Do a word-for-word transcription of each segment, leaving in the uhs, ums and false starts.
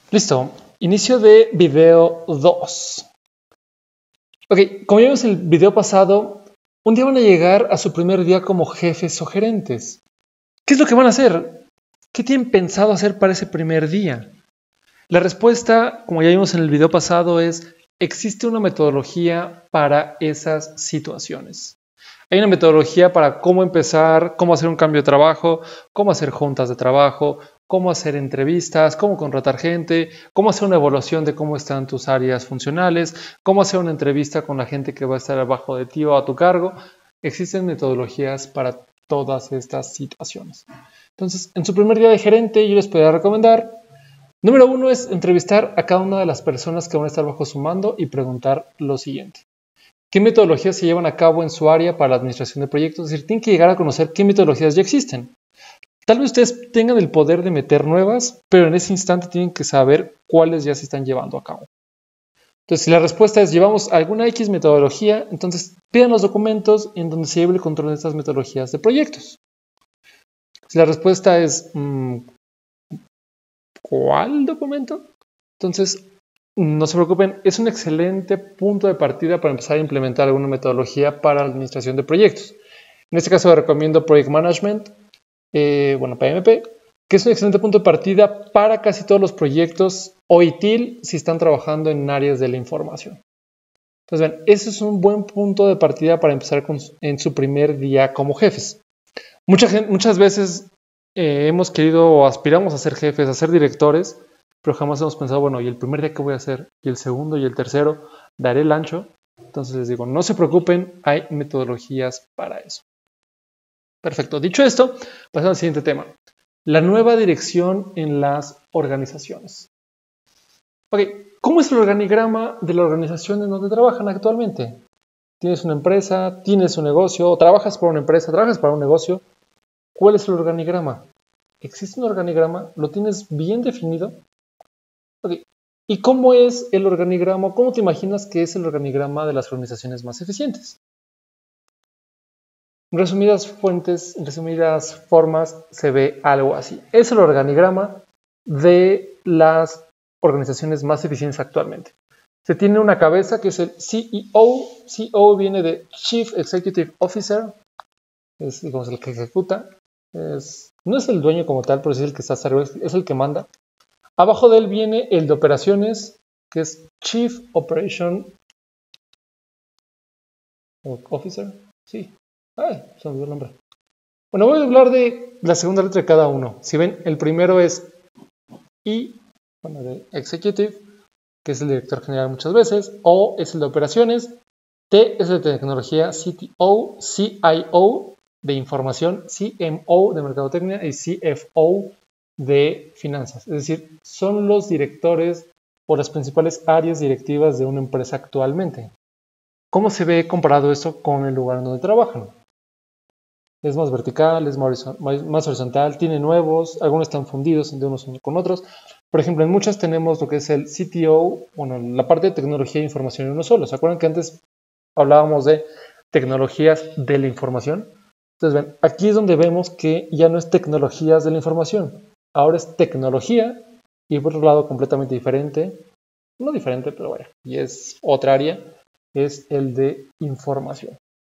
Listo. Inicio de video dos. Ok, como ya vimos en el video pasado, un día van a llegar a su primer día como jefes o gerentes. ¿Qué es lo que van a hacer? ¿Qué tienen pensado hacer para ese primer día? La respuesta, como ya vimos en el video pasado, es: existe una metodología para esas situaciones. Hay una metodología para cómo empezar, cómo hacer un cambio de trabajo, cómo hacer juntas de trabajo, cómo hacer entrevistas, cómo contratar gente, cómo hacer una evaluación de cómo están tus áreas funcionales, cómo hacer una entrevista con la gente que va a estar abajo de ti o a tu cargo. Existen metodologías para todas estas situaciones. Entonces, en su primer día de gerente, yo les podría recomendar: número uno es entrevistar a cada una de las personas que van a estar bajo su mando y preguntar lo siguiente: ¿qué metodologías se llevan a cabo en su área para la administración de proyectos? Es decir, tienen que llegar a conocer qué metodologías ya existen. Tal vez ustedes tengan el poder de meter nuevas, pero en ese instante tienen que saber cuáles ya se están llevando a cabo. Entonces, si la respuesta es llevamos alguna X metodología, entonces pidan los documentos en donde se lleve el control de estas metodologías de proyectos. Si la respuesta es mmm, ¿cuál documento? Entonces, no se preocupen, es un excelente punto de partida para empezar a implementar alguna metodología para la administración de proyectos. En este caso recomiendo Project Management, eh, bueno, P M P, que es un excelente punto de partida para casi todos los proyectos o I T I L si están trabajando en áreas de la información. Entonces, ven, ese es un buen punto de partida para empezar con, en su primer día como jefes. Mucha gente, muchas veces eh, hemos querido o aspiramos a ser jefes, a ser directores, pero jamás hemos pensado, bueno, ¿y el primer día qué voy a hacer? ¿Y el segundo y el tercero? ¿Daré el ancho? Entonces les digo, no se preocupen, hay metodologías para eso. Perfecto. Dicho esto, pasamos al siguiente tema: la nueva dirección en las organizaciones. Ok, ¿cómo es el organigrama de la organización en donde trabajan actualmente? Tienes una empresa, tienes un negocio, trabajas para una empresa, trabajas para un negocio. ¿Cuál es el organigrama? ¿Existe un organigrama? ¿Lo tienes bien definido? Okay. ¿Y cómo es el organigrama? ¿Cómo te imaginas que es el organigrama de las organizaciones más eficientes? En resumidas fuentes, en resumidas formas, se ve algo así. Es el organigrama de las organizaciones más eficientes actualmente. Se tiene una cabeza que es el C E O. C E O viene de Chief Executive Officer. Es, digamos, el que ejecuta. Es, no es el dueño como tal, pero es el que está hasta arriba, es el que manda. Abajo de él viene el de operaciones, que es Chief Operation Officer. Sí. Ay, se me olvidó el nombre. Bueno, voy a hablar de la segunda letra de cada uno. Si ven, el primero es I, bueno, de Executive, que es el director general muchas veces. O es el de operaciones. T es el de tecnología, C T O, C I O de información, C M O de mercadotecnia y C F O de finanzas. Es decir, son los directores o las principales áreas directivas de una empresa actualmente. ¿Cómo se ve comparado esto con el lugar en donde trabajan? Es más vertical, es más horizontal, tiene nuevos, algunos están fundidos de unos con otros. Por ejemplo, en muchas tenemos lo que es el C T O, bueno, la parte de tecnología e información en uno solo. ¿Se acuerdan que antes hablábamos de tecnologías de la información? Entonces, ven, aquí es donde vemos que ya no es tecnologías de la información, ahora es tecnología y por otro lado completamente diferente, no diferente, pero vaya, y es otra área, es el de información.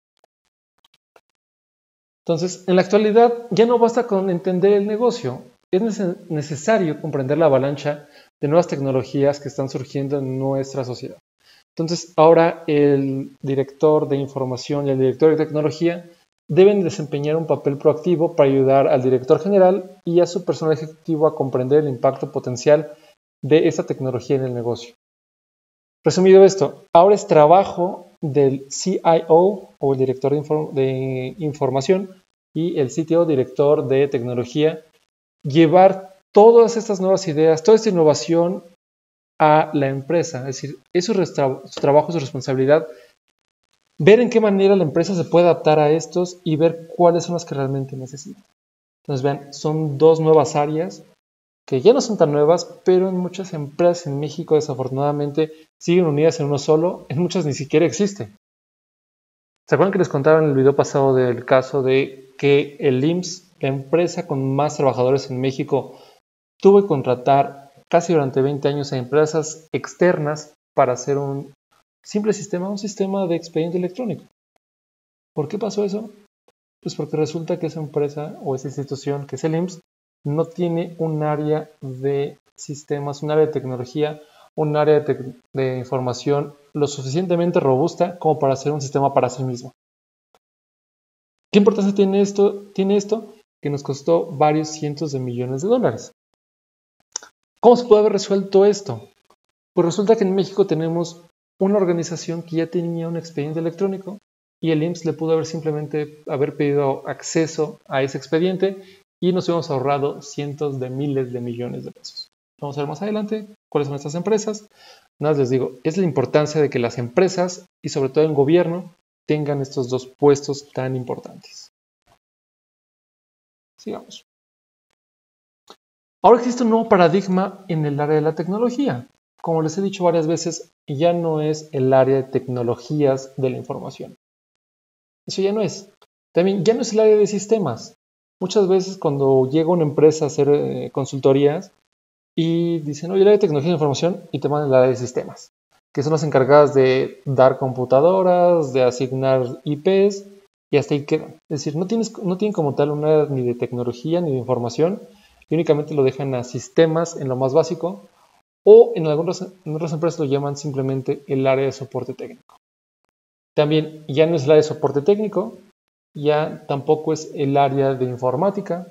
Entonces, en la actualidad ya no basta con entender el negocio, es necesario comprender la avalancha de nuevas tecnologías que están surgiendo en nuestra sociedad. Entonces, ahora el director de información y el director de tecnología deben desempeñar un papel proactivo para ayudar al director general y a su personal ejecutivo a comprender el impacto potencial de esta tecnología en el negocio. Resumido esto, ahora es trabajo del C I O o el director de, inform de información y el C T O, director de tecnología, llevar todas estas nuevas ideas, toda esta innovación a la empresa. Es decir, es su, su trabajo, su responsabilidad, ver en qué manera la empresa se puede adaptar a estos y ver cuáles son las que realmente necesitan. Entonces, vean, son dos nuevas áreas que ya no son tan nuevas, pero en muchas empresas en México desafortunadamente siguen unidas en uno solo, en muchas ni siquiera existe. ¿Se acuerdan que les contaba en el video pasado del caso de que el I M S S, la empresa con más trabajadores en México, tuvo que contratar casi durante veinte años a empresas externas para hacer un simple sistema, un sistema de expediente electrónico. ¿Por qué pasó eso? Pues porque resulta que esa empresa o esa institución, que es el I M S S, no tiene un área de sistemas, un área de tecnología, un área de, de información lo suficientemente robusta como para hacer un sistema para sí mismo. ¿Qué importancia tiene esto? Tiene esto que nos costó varios cientos de millones de dólares. ¿Cómo se puede haber resuelto esto? Pues resulta que en México tenemos una organización que ya tenía un expediente electrónico y el I M S S le pudo haber simplemente haber pedido acceso a ese expediente y nos hemos ahorrado cientos de miles de millones de pesos. Vamos a ver más adelante cuáles son estas empresas. Nada más les digo, es la importancia de que las empresas y sobre todo el gobierno tengan estos dos puestos tan importantes. Sigamos. Ahora existe un nuevo paradigma en el área de la tecnología. Como les he dicho varias veces, ya no es el área de tecnologías de la información. Eso ya no es. También ya no es el área de sistemas. Muchas veces cuando llega una empresa a hacer eh, consultorías y dicen, oye, el área de tecnología de la información, y te mandan el área de sistemas, que son las encargadas de dar computadoras, de asignar I Pes, y hasta ahí quedan. Es decir, no, tienes, no tienen como tal un área ni de tecnología ni de información, y únicamente lo dejan a sistemas en lo más básico, o en algunas en otras empresas lo llaman simplemente el área de soporte técnico. También ya no es el área de soporte técnico, ya tampoco es el área de informática,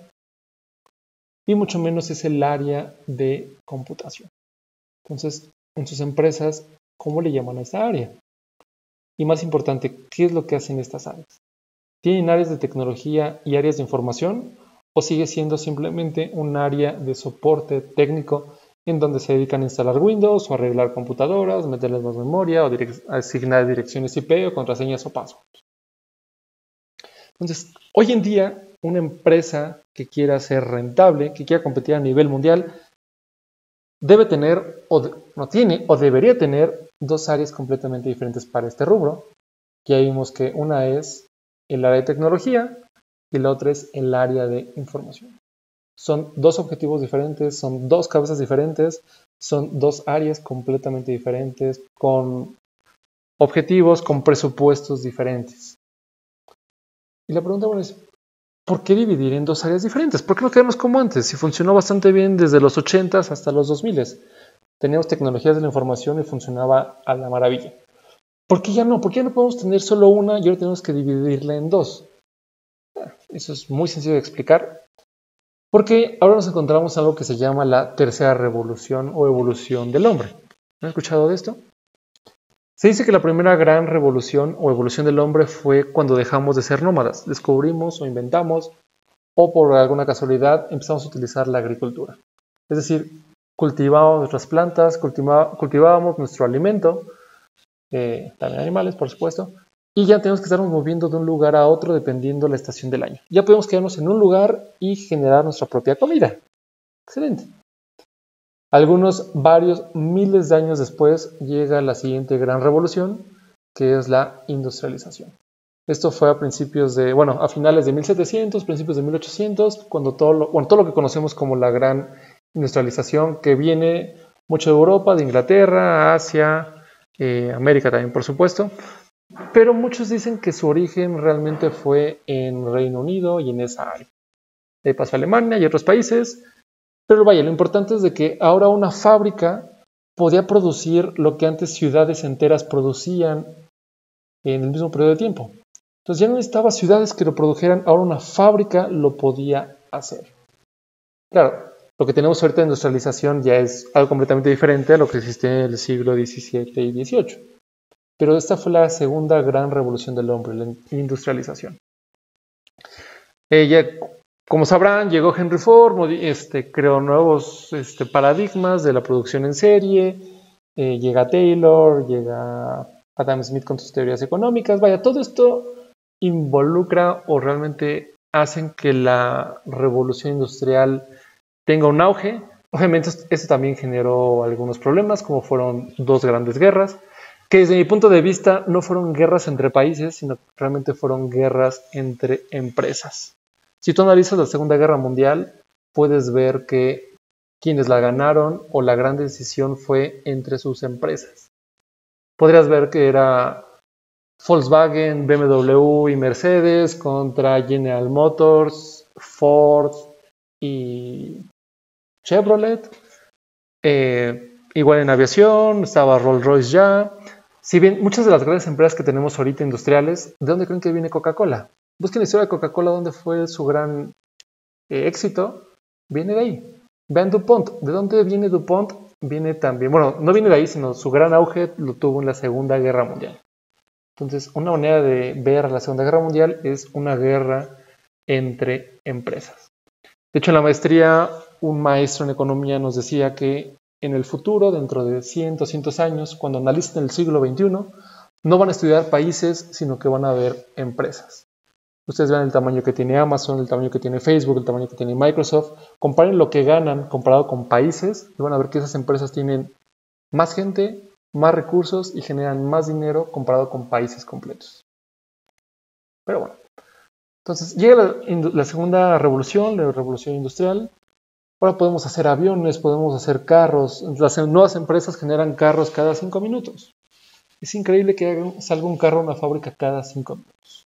y mucho menos es el área de computación. Entonces, en sus empresas, ¿cómo le llaman a esta área? Y más importante, ¿qué es lo que hacen estas áreas? ¿Tienen áreas de tecnología y áreas de información? ¿O sigue siendo simplemente un área de soporte técnico en donde se dedican a instalar Windows o arreglar computadoras, meterles más memoria o direc- asignar direcciones I P o contraseñas o passwords? Entonces, hoy en día, una empresa que quiera ser rentable, que quiera competir a nivel mundial, debe tener, o de, no tiene, o debería tener dos áreas completamente diferentes para este rubro. Ya vimos que una es el área de tecnología y la otra es el área de información. Son dos objetivos diferentes, son dos cabezas diferentes, son dos áreas completamente diferentes, con objetivos, con presupuestos diferentes. Y la pregunta bueno, es, ¿por qué dividir en dos áreas diferentes? ¿Por qué no quedamos como antes? Si funcionó bastante bien desde los ochentas hasta los dos miles. Teníamos tecnologías de la información y funcionaba a la maravilla. ¿Por qué ya no? ¿Por qué ya no podemos tener solo una y ahora tenemos que dividirla en dos? Eso es muy sencillo de explicar. Porque ahora nos encontramos algo que se llama la tercera revolución o evolución del hombre. ¿Han escuchado de esto? Se dice que la primera gran revolución o evolución del hombre fue cuando dejamos de ser nómadas. Descubrimos o inventamos o por alguna casualidad empezamos a utilizar la agricultura. Es decir, cultivábamos nuestras plantas, cultiva, cultivábamos nuestro alimento, eh, también animales por supuesto, y ya tenemos que estarnos moviendo de un lugar a otro dependiendo de la estación del año. Ya podemos quedarnos en un lugar y generar nuestra propia comida. Excelente. Algunos, varios miles de años después, llega la siguiente gran revolución, que es la industrialización. Esto fue a principios de, bueno, a finales de mil setecientos, principios de mil ochocientos, cuando todo lo, bueno, todo lo que conocemos como la gran industrialización, que viene mucho de Europa, de Inglaterra, Asia, eh, América también, por supuesto. Pero muchos dicen que su origen realmente fue en Reino Unido y en esa área. De paso a Alemania y otros países. Pero vaya, lo importante es de que ahora una fábrica podía producir lo que antes ciudades enteras producían en el mismo periodo de tiempo. Entonces ya no necesitaba ciudades que lo produjeran, ahora una fábrica lo podía hacer. Claro, lo que tenemos ahorita de industrialización ya es algo completamente diferente a lo que existía en el siglo diecisiete y dieciocho. Pero esta fue la segunda gran revolución del hombre, la industrialización. Ella, como sabrán, llegó Henry Ford, este, creó nuevos este, paradigmas de la producción en serie, eh, llega Taylor, llega Adam Smith con sus teorías económicas. Vaya, todo esto involucra o realmente hacen que la revolución industrial tenga un auge. Obviamente esto también generó algunos problemas, como fueron dos grandes guerras, que desde mi punto de vista no fueron guerras entre países, sino que realmente fueron guerras entre empresas. Si tú analizas la Segunda Guerra Mundial, puedes ver que quienes la ganaron o la gran decisión fue entre sus empresas. Podrías ver que era Volkswagen, B M W y Mercedes contra General Motors, Ford y Chevrolet. Eh, igual en aviación, estaba Rolls-Royce ya. Si bien muchas de las grandes empresas que tenemos ahorita industriales, ¿de dónde creen que viene Coca-Cola? Busquen la historia de Coca-Cola, ¿dónde fue su gran eh, éxito? Viene de ahí. Vean DuPont. ¿De dónde viene DuPont? Viene también, bueno, no viene de ahí, sino su gran auge lo tuvo en la Segunda Guerra Mundial. Entonces, una manera de ver la Segunda Guerra Mundial es una guerra entre empresas. De hecho, en la maestría, un maestro en economía nos decía que en el futuro, dentro de cien, doscientos años, cuando analicen el siglo veintiuno, no van a estudiar países, sino que van a ver empresas. Ustedes ven el tamaño que tiene Amazon, el tamaño que tiene Facebook, el tamaño que tiene Microsoft. Comparen lo que ganan comparado con países y van a ver que esas empresas tienen más gente, más recursos y generan más dinero comparado con países completos. Pero bueno. Entonces llega la, la segunda revolución, la revolución industrial. Ahora podemos hacer aviones, podemos hacer carros. Las nuevas empresas generan carros cada cinco minutos. Es increíble que hagan, salga un carro a una fábrica cada cinco minutos.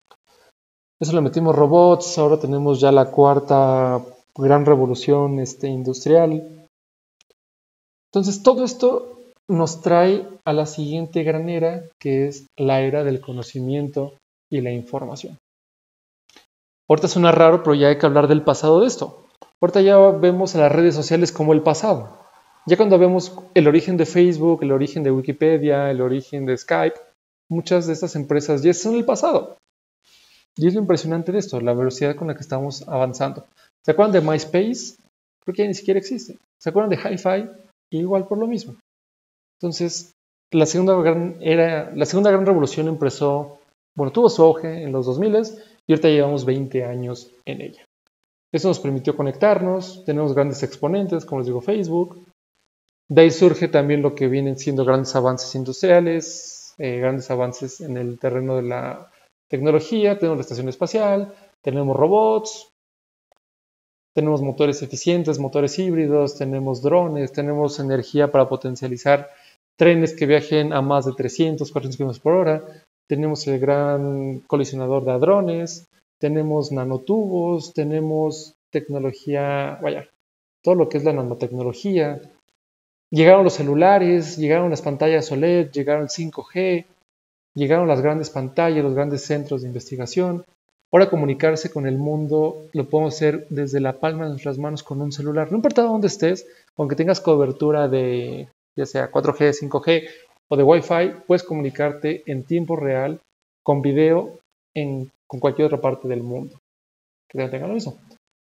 Eso le metimos robots, ahora tenemos ya la cuarta gran revolución este, industrial. Entonces todo esto nos trae a la siguiente gran era, que es la era del conocimiento y la información. Ahorita suena raro, pero ya hay que hablar del pasado de esto. Ahorita ya vemos a las redes sociales como el pasado. Ya cuando vemos el origen de Facebook, el origen de Wikipedia, el origen de Skype, muchas de estas empresas ya son el pasado. Y es lo impresionante de esto, la velocidad con la que estamos avanzando. ¿Se acuerdan de MySpace? Creo que ya ni siquiera existe. ¿Se acuerdan de Hi-Fi? Igual por lo mismo. Entonces, la segunda gran era, la segunda gran revolución empezó, bueno, tuvo su auge en los dos mil y ahorita llevamos veinte años en ella. Eso nos permitió conectarnos, tenemos grandes exponentes, como les digo, Facebook. De ahí surge también lo que vienen siendo grandes avances industriales, eh, grandes avances en el terreno de la tecnología. Tenemos la estación espacial, tenemos robots, tenemos motores eficientes, motores híbridos, tenemos drones, tenemos energía para potencializar trenes que viajen a más de trescientos, cuatrocientos kilómetros por hora, tenemos el gran colisionador de hadrones, tenemos nanotubos, tenemos tecnología, vaya, todo lo que es la nanotecnología. Llegaron los celulares, llegaron las pantallas O L E D, llegaron el cinco G, llegaron las grandes pantallas, los grandes centros de investigación. Ahora comunicarse con el mundo lo podemos hacer desde la palma de nuestras manos con un celular. No importa dónde estés, aunque tengas cobertura de ya sea cuatro G, cinco G o de Wi-Fi, puedes comunicarte en tiempo real con video en, con cualquier otra parte del mundo que tenga lo mismo.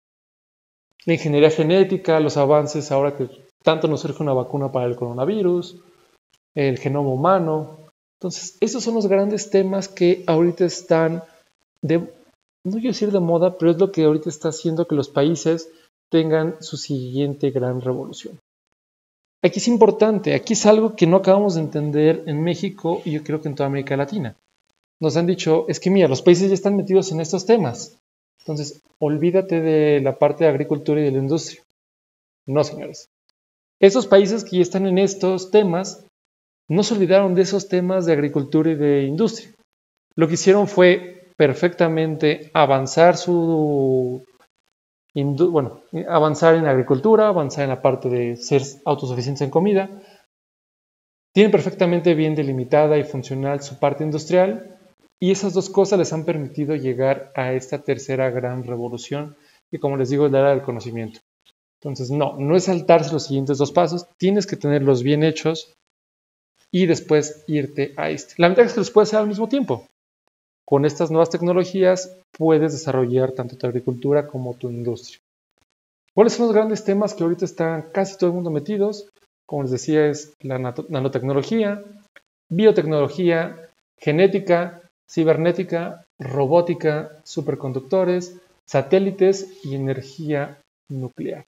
La ingeniería genética, los avances ahora que tanto nos surge una vacuna para el coronavirus, el genoma humano. Entonces, esos son los grandes temas que ahorita están de, no quiero decir de moda, pero es lo que ahorita está haciendo que los países tengan su siguiente gran revolución. Aquí es importante, aquí es algo que no acabamos de entender en México y yo creo que en toda América Latina. Nos han dicho, es que mira, los países ya están metidos en estos temas. Entonces, olvídate de la parte de agricultura y de la industria. No, señores. Esos países que ya están en estos temas, no se olvidaron de esos temas de agricultura y de industria. Lo que hicieron fue perfectamente avanzar su bueno, avanzar en agricultura, avanzar en la parte de ser autosuficientes en comida. Tienen perfectamente bien delimitada y funcional su parte industrial y esas dos cosas les han permitido llegar a esta tercera gran revolución que, como les digo, es la era del conocimiento. Entonces, no, no es saltarse los siguientes dos pasos, tienes que tenerlos bien hechos y después irte a este. La ventaja es que los puedes hacer al mismo tiempo. Con estas nuevas tecnologías puedes desarrollar tanto tu agricultura como tu industria. ¿Cuáles son los grandes temas que ahorita están casi todo el mundo metidos? Como les decía, es la nanotecnología, biotecnología, genética, cibernética, robótica, superconductores, satélites y energía nuclear.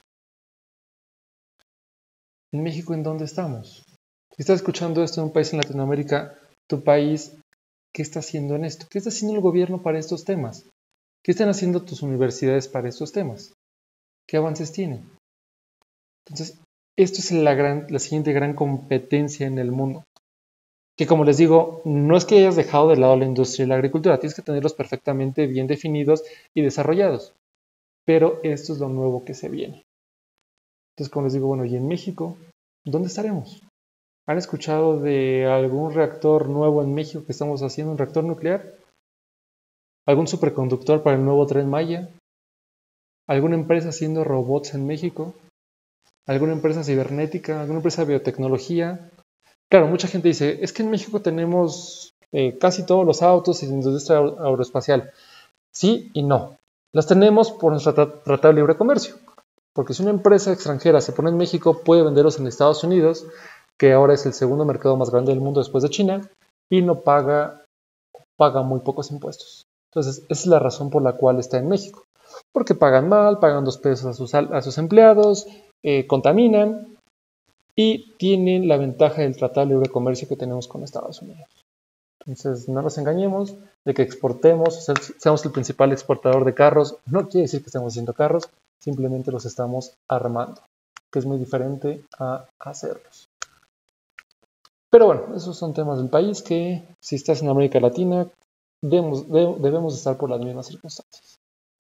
¿En México en dónde estamos? Si estás escuchando esto en un país en Latinoamérica, tu país, ¿qué está haciendo en esto? ¿Qué está haciendo el gobierno para estos temas? ¿Qué están haciendo tus universidades para estos temas? ¿Qué avances tienen? Entonces, esto es la, gran, la siguiente gran competencia en el mundo. Que como les digo, no es que hayas dejado de lado la industria y la agricultura, tienes que tenerlos perfectamente bien definidos y desarrollados. Pero esto es lo nuevo que se viene. Entonces, como les digo, bueno, ¿y en México? ¿Dónde estaremos? ¿Han escuchado de algún reactor nuevo en México que estamos haciendo, un reactor nuclear? ¿Algún superconductor para el nuevo Tren Maya? ¿Alguna empresa haciendo robots en México? ¿Alguna empresa cibernética? ¿Alguna empresa de biotecnología? Claro, mucha gente dice, es que en México tenemos eh, casi todos los autos y la industria aeroespacial. Sí y no. Las tenemos por nuestro Tratado de Libre Comercio. Porque si una empresa extranjera se pone en México, puede venderlos en Estados Unidos, que ahora es el segundo mercado más grande del mundo después de China, y no paga, paga muy pocos impuestos. Entonces, esa es la razón por la cual está en México. Porque pagan mal, pagan dos pesos a sus, a sus empleados, eh, contaminan y tienen la ventaja del Tratado de Libre Comercio que tenemos con Estados Unidos. Entonces, no nos engañemos de que exportemos, seamos el principal exportador de carros. No quiere decir que estemos haciendo carros, simplemente los estamos armando, que es muy diferente a hacerlos. Pero bueno, esos son temas del país que, si estás en América Latina, debemos, debemos estar por las mismas circunstancias.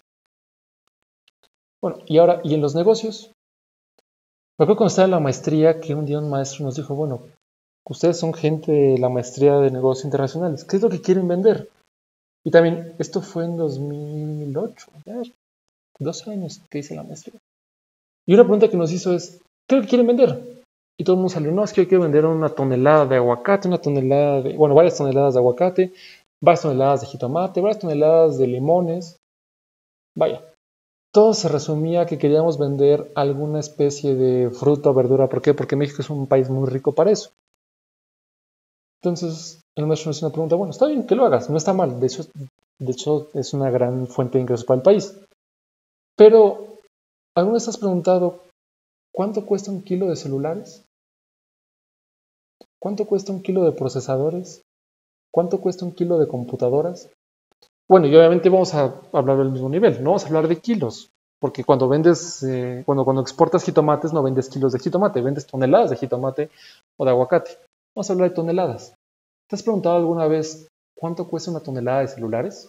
Bueno, y ahora, ¿y en los negocios? Me acuerdo cuando estaba en la maestría que un día un maestro nos dijo, bueno, ustedes son gente de la maestría de negocios internacionales, ¿qué es lo que quieren vender? Y también, esto fue en dos mil ocho, ya doce años que hice la maestría. Y una pregunta que nos hizo es, ¿qué es lo que quieren vender? Y todo el mundo salió, no, es que yo quiero vender una tonelada de aguacate, una tonelada de, bueno, varias toneladas de aguacate, varias toneladas de jitomate, varias toneladas de limones. Vaya, todo se resumía a que queríamos vender alguna especie de fruta o verdura. ¿Por qué? Porque México es un país muy rico para eso. Entonces, el maestro nos hizo una pregunta, bueno, está bien que lo hagas, no está mal, de hecho, de hecho es una gran fuente de ingresos para el país. Pero, ¿alguna vez has preguntado cuánto cuesta un kilo de celulares? ¿Cuánto cuesta un kilo de procesadores? ¿Cuánto cuesta un kilo de computadoras? Bueno, y obviamente vamos a hablar del mismo nivel, no vamos a hablar de kilos, porque cuando vendes, eh, cuando, cuando exportas jitomates no vendes kilos de jitomate, vendes toneladas de jitomate o de aguacate. Vamos a hablar de toneladas. ¿Te has preguntado alguna vez cuánto cuesta una tonelada de celulares?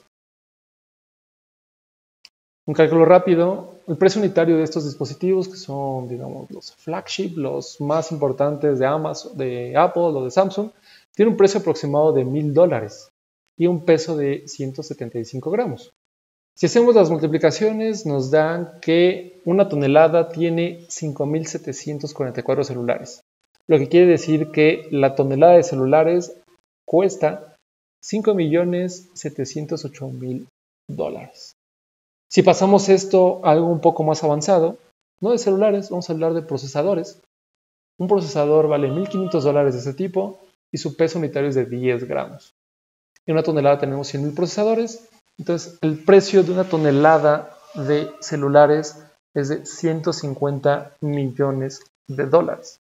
Un cálculo rápido, el precio unitario de estos dispositivos, que son, digamos, los flagship, los más importantes de Amazon, de Apple o de Samsung, tiene un precio aproximado de mil dólares y un peso de ciento setenta y cinco gramos. Si hacemos las multiplicaciones, nos dan que una tonelada tiene cinco mil setecientos cuarenta y cuatro celulares, lo que quiere decir que la tonelada de celulares cuesta cinco millones setecientos ocho mil dólares. Si pasamos esto a algo un poco más avanzado, no de celulares, vamos a hablar de procesadores. Un procesador vale mil quinientos dólares de este tipo y su peso unitario es de diez gramos. En una tonelada tenemos cien mil procesadores, entonces el precio de una tonelada de celulares es de ciento cincuenta millones de dólares.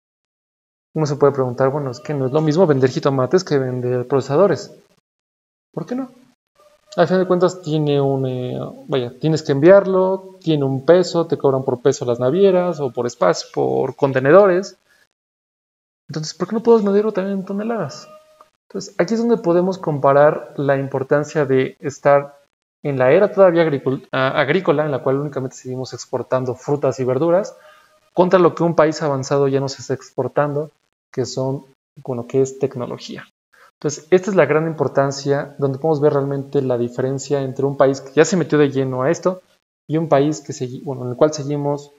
Uno se puede preguntar, bueno, es que no es lo mismo vender jitomates que vender procesadores. ¿Por qué no? Al final de cuentas tiene un, eh, vaya, tienes que enviarlo, tiene un peso, te cobran por peso las navieras o por espacio, por contenedores. Entonces, ¿por qué no puedes medirlo también en toneladas? Entonces, aquí es donde podemos comparar la importancia de estar en la era todavía agrícola, en la cual únicamente seguimos exportando frutas y verduras, contra lo que un país avanzado ya nos está exportando, que son, bueno, que es tecnología. Entonces, esta es la gran importancia donde podemos ver realmente la diferencia entre un país que ya se metió de lleno a esto y un país que segui- bueno, en el cual seguimos,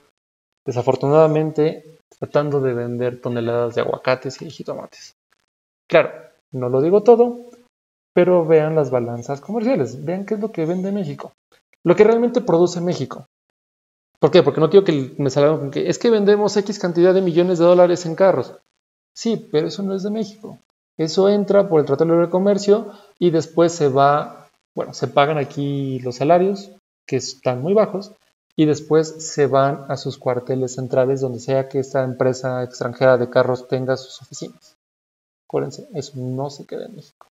desafortunadamente, tratando de vender toneladas de aguacates y de jitomates. Claro, no lo digo todo, pero vean las balanzas comerciales, vean qué es lo que vende México, lo que realmente produce México. ¿Por qué? Porque no quiero que me salgan con que es que vendemos X cantidad de millones de dólares en carros. Sí, pero eso no es de México. Eso entra por el Tratado de Libre Comercio y después se va, bueno, se pagan aquí los salarios, que están muy bajos, y después se van a sus cuarteles centrales, donde sea que esta empresa extranjera de carros tenga sus oficinas. Acuérdense, eso no se queda en México.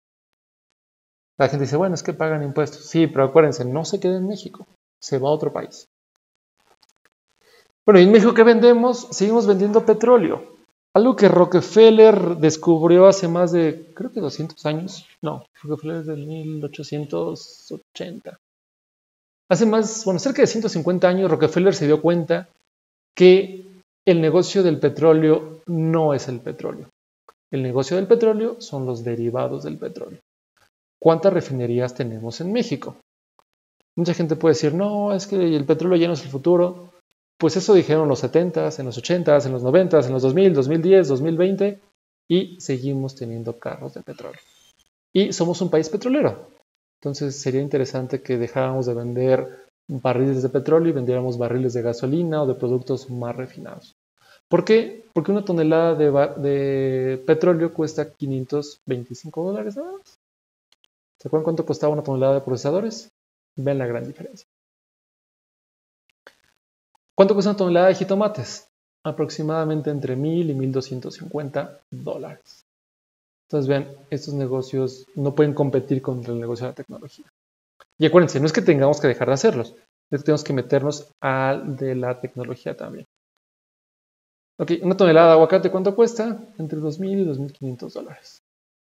La gente dice, bueno, es que pagan impuestos. Sí, pero acuérdense, no se queda en México, se va a otro país. Bueno, ¿y en México qué vendemos? Seguimos vendiendo petróleo. Algo que Rockefeller descubrió hace más de, creo que doscientos años. No, Rockefeller es del mil ochocientos ochenta. Hace más, bueno, cerca de ciento cincuenta años, Rockefeller se dio cuenta que el negocio del petróleo no es el petróleo. El negocio del petróleo son los derivados del petróleo. ¿Cuántas refinerías tenemos en México? Mucha gente puede decir, no, es que el petróleo ya no es el futuro. Pues eso dijeron en los setentas, en los ochentas, en los noventas, en los dos mil, dos mil diez, dos mil veinte y seguimos teniendo carros de petróleo. Y somos un país petrolero. Entonces sería interesante que dejáramos de vender barriles de petróleo y vendiéramos barriles de gasolina o de productos más refinados. ¿Por qué? Porque una tonelada de, de petróleo cuesta quinientos veinticinco dólares nada más. ¿Se acuerdan cuánto costaba una tonelada de procesadores? Ven la gran diferencia. ¿Cuánto cuesta una tonelada de jitomates? Aproximadamente entre mil y mil doscientos cincuenta dólares. Entonces, vean, estos negocios no pueden competir contra el negocio de la tecnología. Y acuérdense, no es que tengamos que dejar de hacerlos, es que tenemos que meternos al de la tecnología también. Ok, una tonelada de aguacate, ¿cuánto cuesta? Entre dos mil y dos mil quinientos dólares.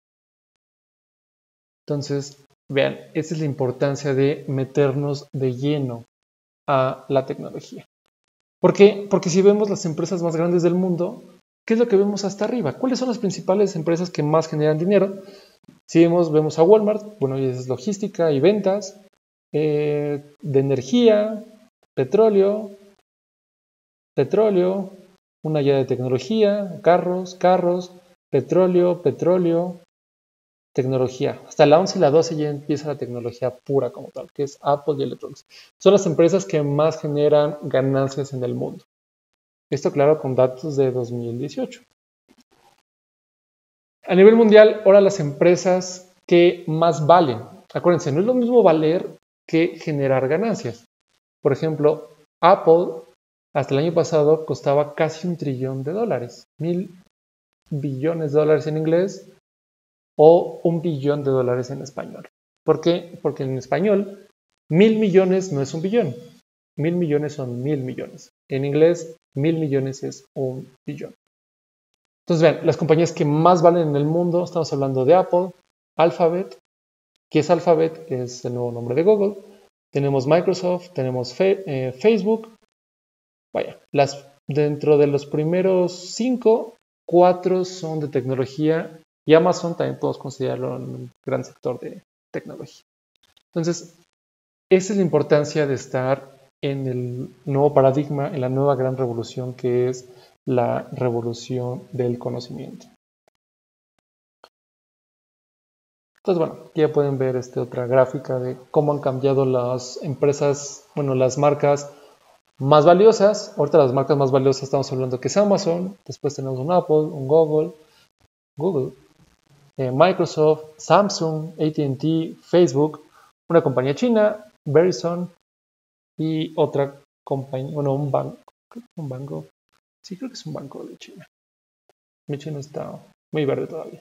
Entonces, vean, esa es la importancia de meternos de lleno a la tecnología. ¿Por qué? Porque si vemos las empresas más grandes del mundo, ¿qué es lo que vemos hasta arriba? ¿Cuáles son las principales empresas que más generan dinero? Si vemos, vemos a Walmart, bueno, es logística y ventas, eh, de energía, petróleo, petróleo, una ya de tecnología, carros, carros, petróleo, petróleo, tecnología. Hasta la once y la doce ya empieza la tecnología pura como tal, que es Apple y Electronics. Son las empresas que más generan ganancias en el mundo. Esto claro con datos de dos mil dieciocho. A nivel mundial, ahora las empresas que más valen. Acuérdense, no es lo mismo valer que generar ganancias. Por ejemplo, Apple hasta el año pasado costaba casi un trillón de dólares. Mil billones de dólares en inglés o un billón de dólares en español. ¿Por qué? Porque en español mil millones no es un billón. Mil millones son mil millones. En inglés, mil millones es un billón. Entonces, vean, las compañías que más valen en el mundo, estamos hablando de Apple, Alphabet. ¿Qué es Alphabet? Es el nuevo nombre de Google. Tenemos Microsoft, tenemos fe, eh, Facebook. Vaya, las, dentro de los primeros cinco, cuatro son de tecnología y Amazon también podemos considerarlo un gran sector de tecnología. Entonces, esa es la importancia de estar en el nuevo paradigma, en la nueva gran revolución que es la revolución del conocimiento. Entonces, bueno, aquí ya pueden ver esta otra gráfica de cómo han cambiado las empresas, bueno, las marcas más valiosas. Ahorita las marcas más valiosas estamos hablando que es Amazon, después tenemos un Apple, un Google, Google, eh, Microsoft, Samsung, A T and T, Facebook, una compañía china, Verizon y otra compañía, bueno, un banco, un banco, sí creo que es un banco de China. Mi China está muy verde todavía.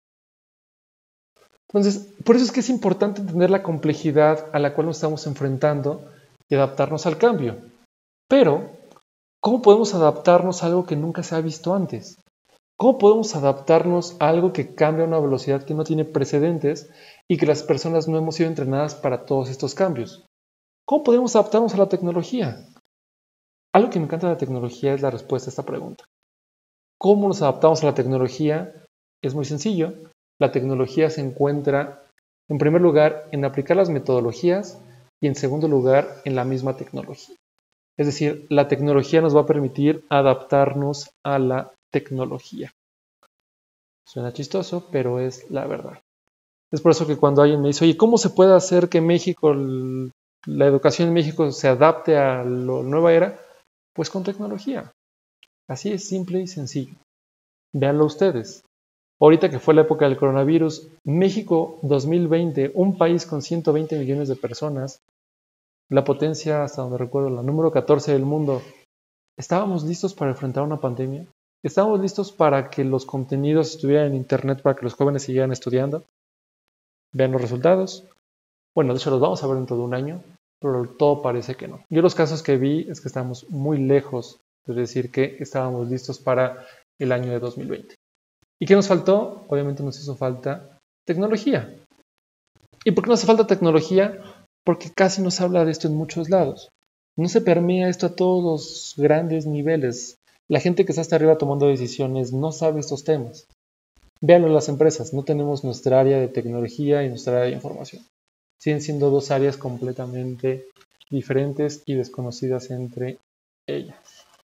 Entonces, por eso es que es importante entender la complejidad a la cual nos estamos enfrentando y adaptarnos al cambio. Pero, ¿cómo podemos adaptarnos a algo que nunca se ha visto antes? ¿Cómo podemos adaptarnos a algo que cambia a una velocidad que no tiene precedentes y que las personas no hemos sido entrenadas para todos estos cambios? ¿Cómo podemos adaptarnos a la tecnología? Algo que me encanta de la tecnología es la respuesta a esta pregunta. ¿Cómo nos adaptamos a la tecnología? Es muy sencillo. La tecnología se encuentra, en primer lugar, en aplicar las metodologías y, en segundo lugar, en la misma tecnología. Es decir, la tecnología nos va a permitir adaptarnos a la tecnología. Suena chistoso, pero es la verdad. Es por eso que cuando alguien me dice, oye, ¿cómo se puede hacer que México, la educación en México se adapte a la nueva era? Pues con tecnología. Así es simple y sencillo. Véanlo ustedes. Ahorita que fue la época del coronavirus, México dos mil veinte, un país con ciento veinte millones de personas, la potencia, hasta donde recuerdo, la número catorce del mundo, ¿estábamos listos para enfrentar una pandemia? ¿Estábamos listos para que los contenidos estuvieran en internet para que los jóvenes siguieran estudiando? Vean los resultados. Bueno, de hecho los vamos a ver dentro de un año. pero todo parece que no. Yo los casos que vi es que estamos muy lejos de decir que estábamos listos para el año de dos mil veinte. ¿Y qué nos faltó? Obviamente nos hizo falta tecnología. ¿Y por qué nos hace falta tecnología? Porque casi no se habla de esto en muchos lados. No se permea esto a todos los grandes niveles. La gente que está hasta arriba tomando decisiones no sabe estos temas. Véanlo en las empresas, no tenemos nuestra área de tecnología y nuestra área de información. Siguen siendo dos áreas completamente diferentes y desconocidas entre ellas.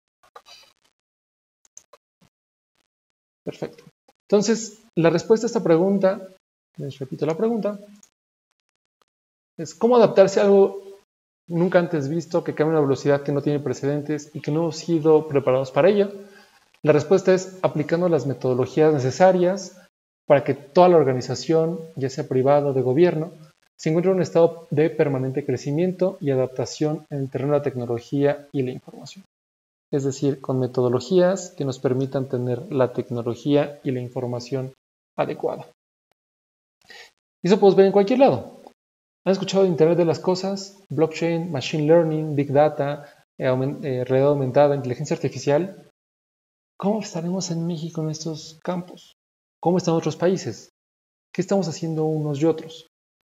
Perfecto. Entonces, la respuesta a esta pregunta, les repito la pregunta, es cómo adaptarse a algo nunca antes visto, que cambia a una velocidad que no tiene precedentes y que no hemos sido preparados para ello. La respuesta es aplicando las metodologías necesarias para que toda la organización, ya sea privada o de gobierno, se encuentre en un estado de permanente crecimiento y adaptación en el terreno de la tecnología y la información. Es decir, con metodologías que nos permitan tener la tecnología y la información adecuada. Y eso podemos ver en cualquier lado. ¿Han escuchado de Internet de las Cosas? Blockchain, Machine Learning, Big Data, eh, eh, realidad aumentada, inteligencia artificial. ¿Cómo estaremos en México en estos campos? ¿Cómo están otros países? ¿Qué estamos haciendo unos y otros?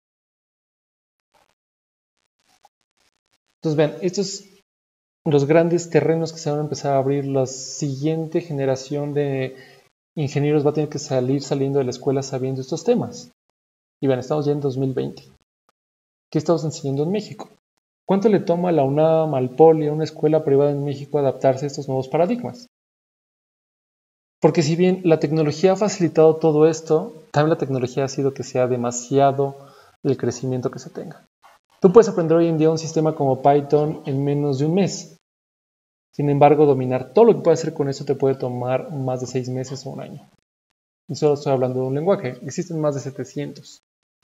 Entonces, vean, estos son los grandes terrenos que se van a empezar a abrir. La siguiente generación de ingenieros va a tener que salir saliendo de la escuela sabiendo estos temas. Y vean, estamos ya en dos mil veinte. ¿Qué estamos enseñando en México? ¿Cuánto le toma a la UNAM, al Poli, a una escuela privada en México adaptarse a estos nuevos paradigmas? Porque si bien la tecnología ha facilitado todo esto, también la tecnología ha sido que sea demasiado el crecimiento que se tenga. Tú puedes aprender hoy en día un sistema como Python en menos de un mes. Sin embargo, dominar todo lo que puedes hacer con eso te puede tomar más de seis meses o un año. Y solo estoy hablando de un lenguaje. Existen más de setecientos.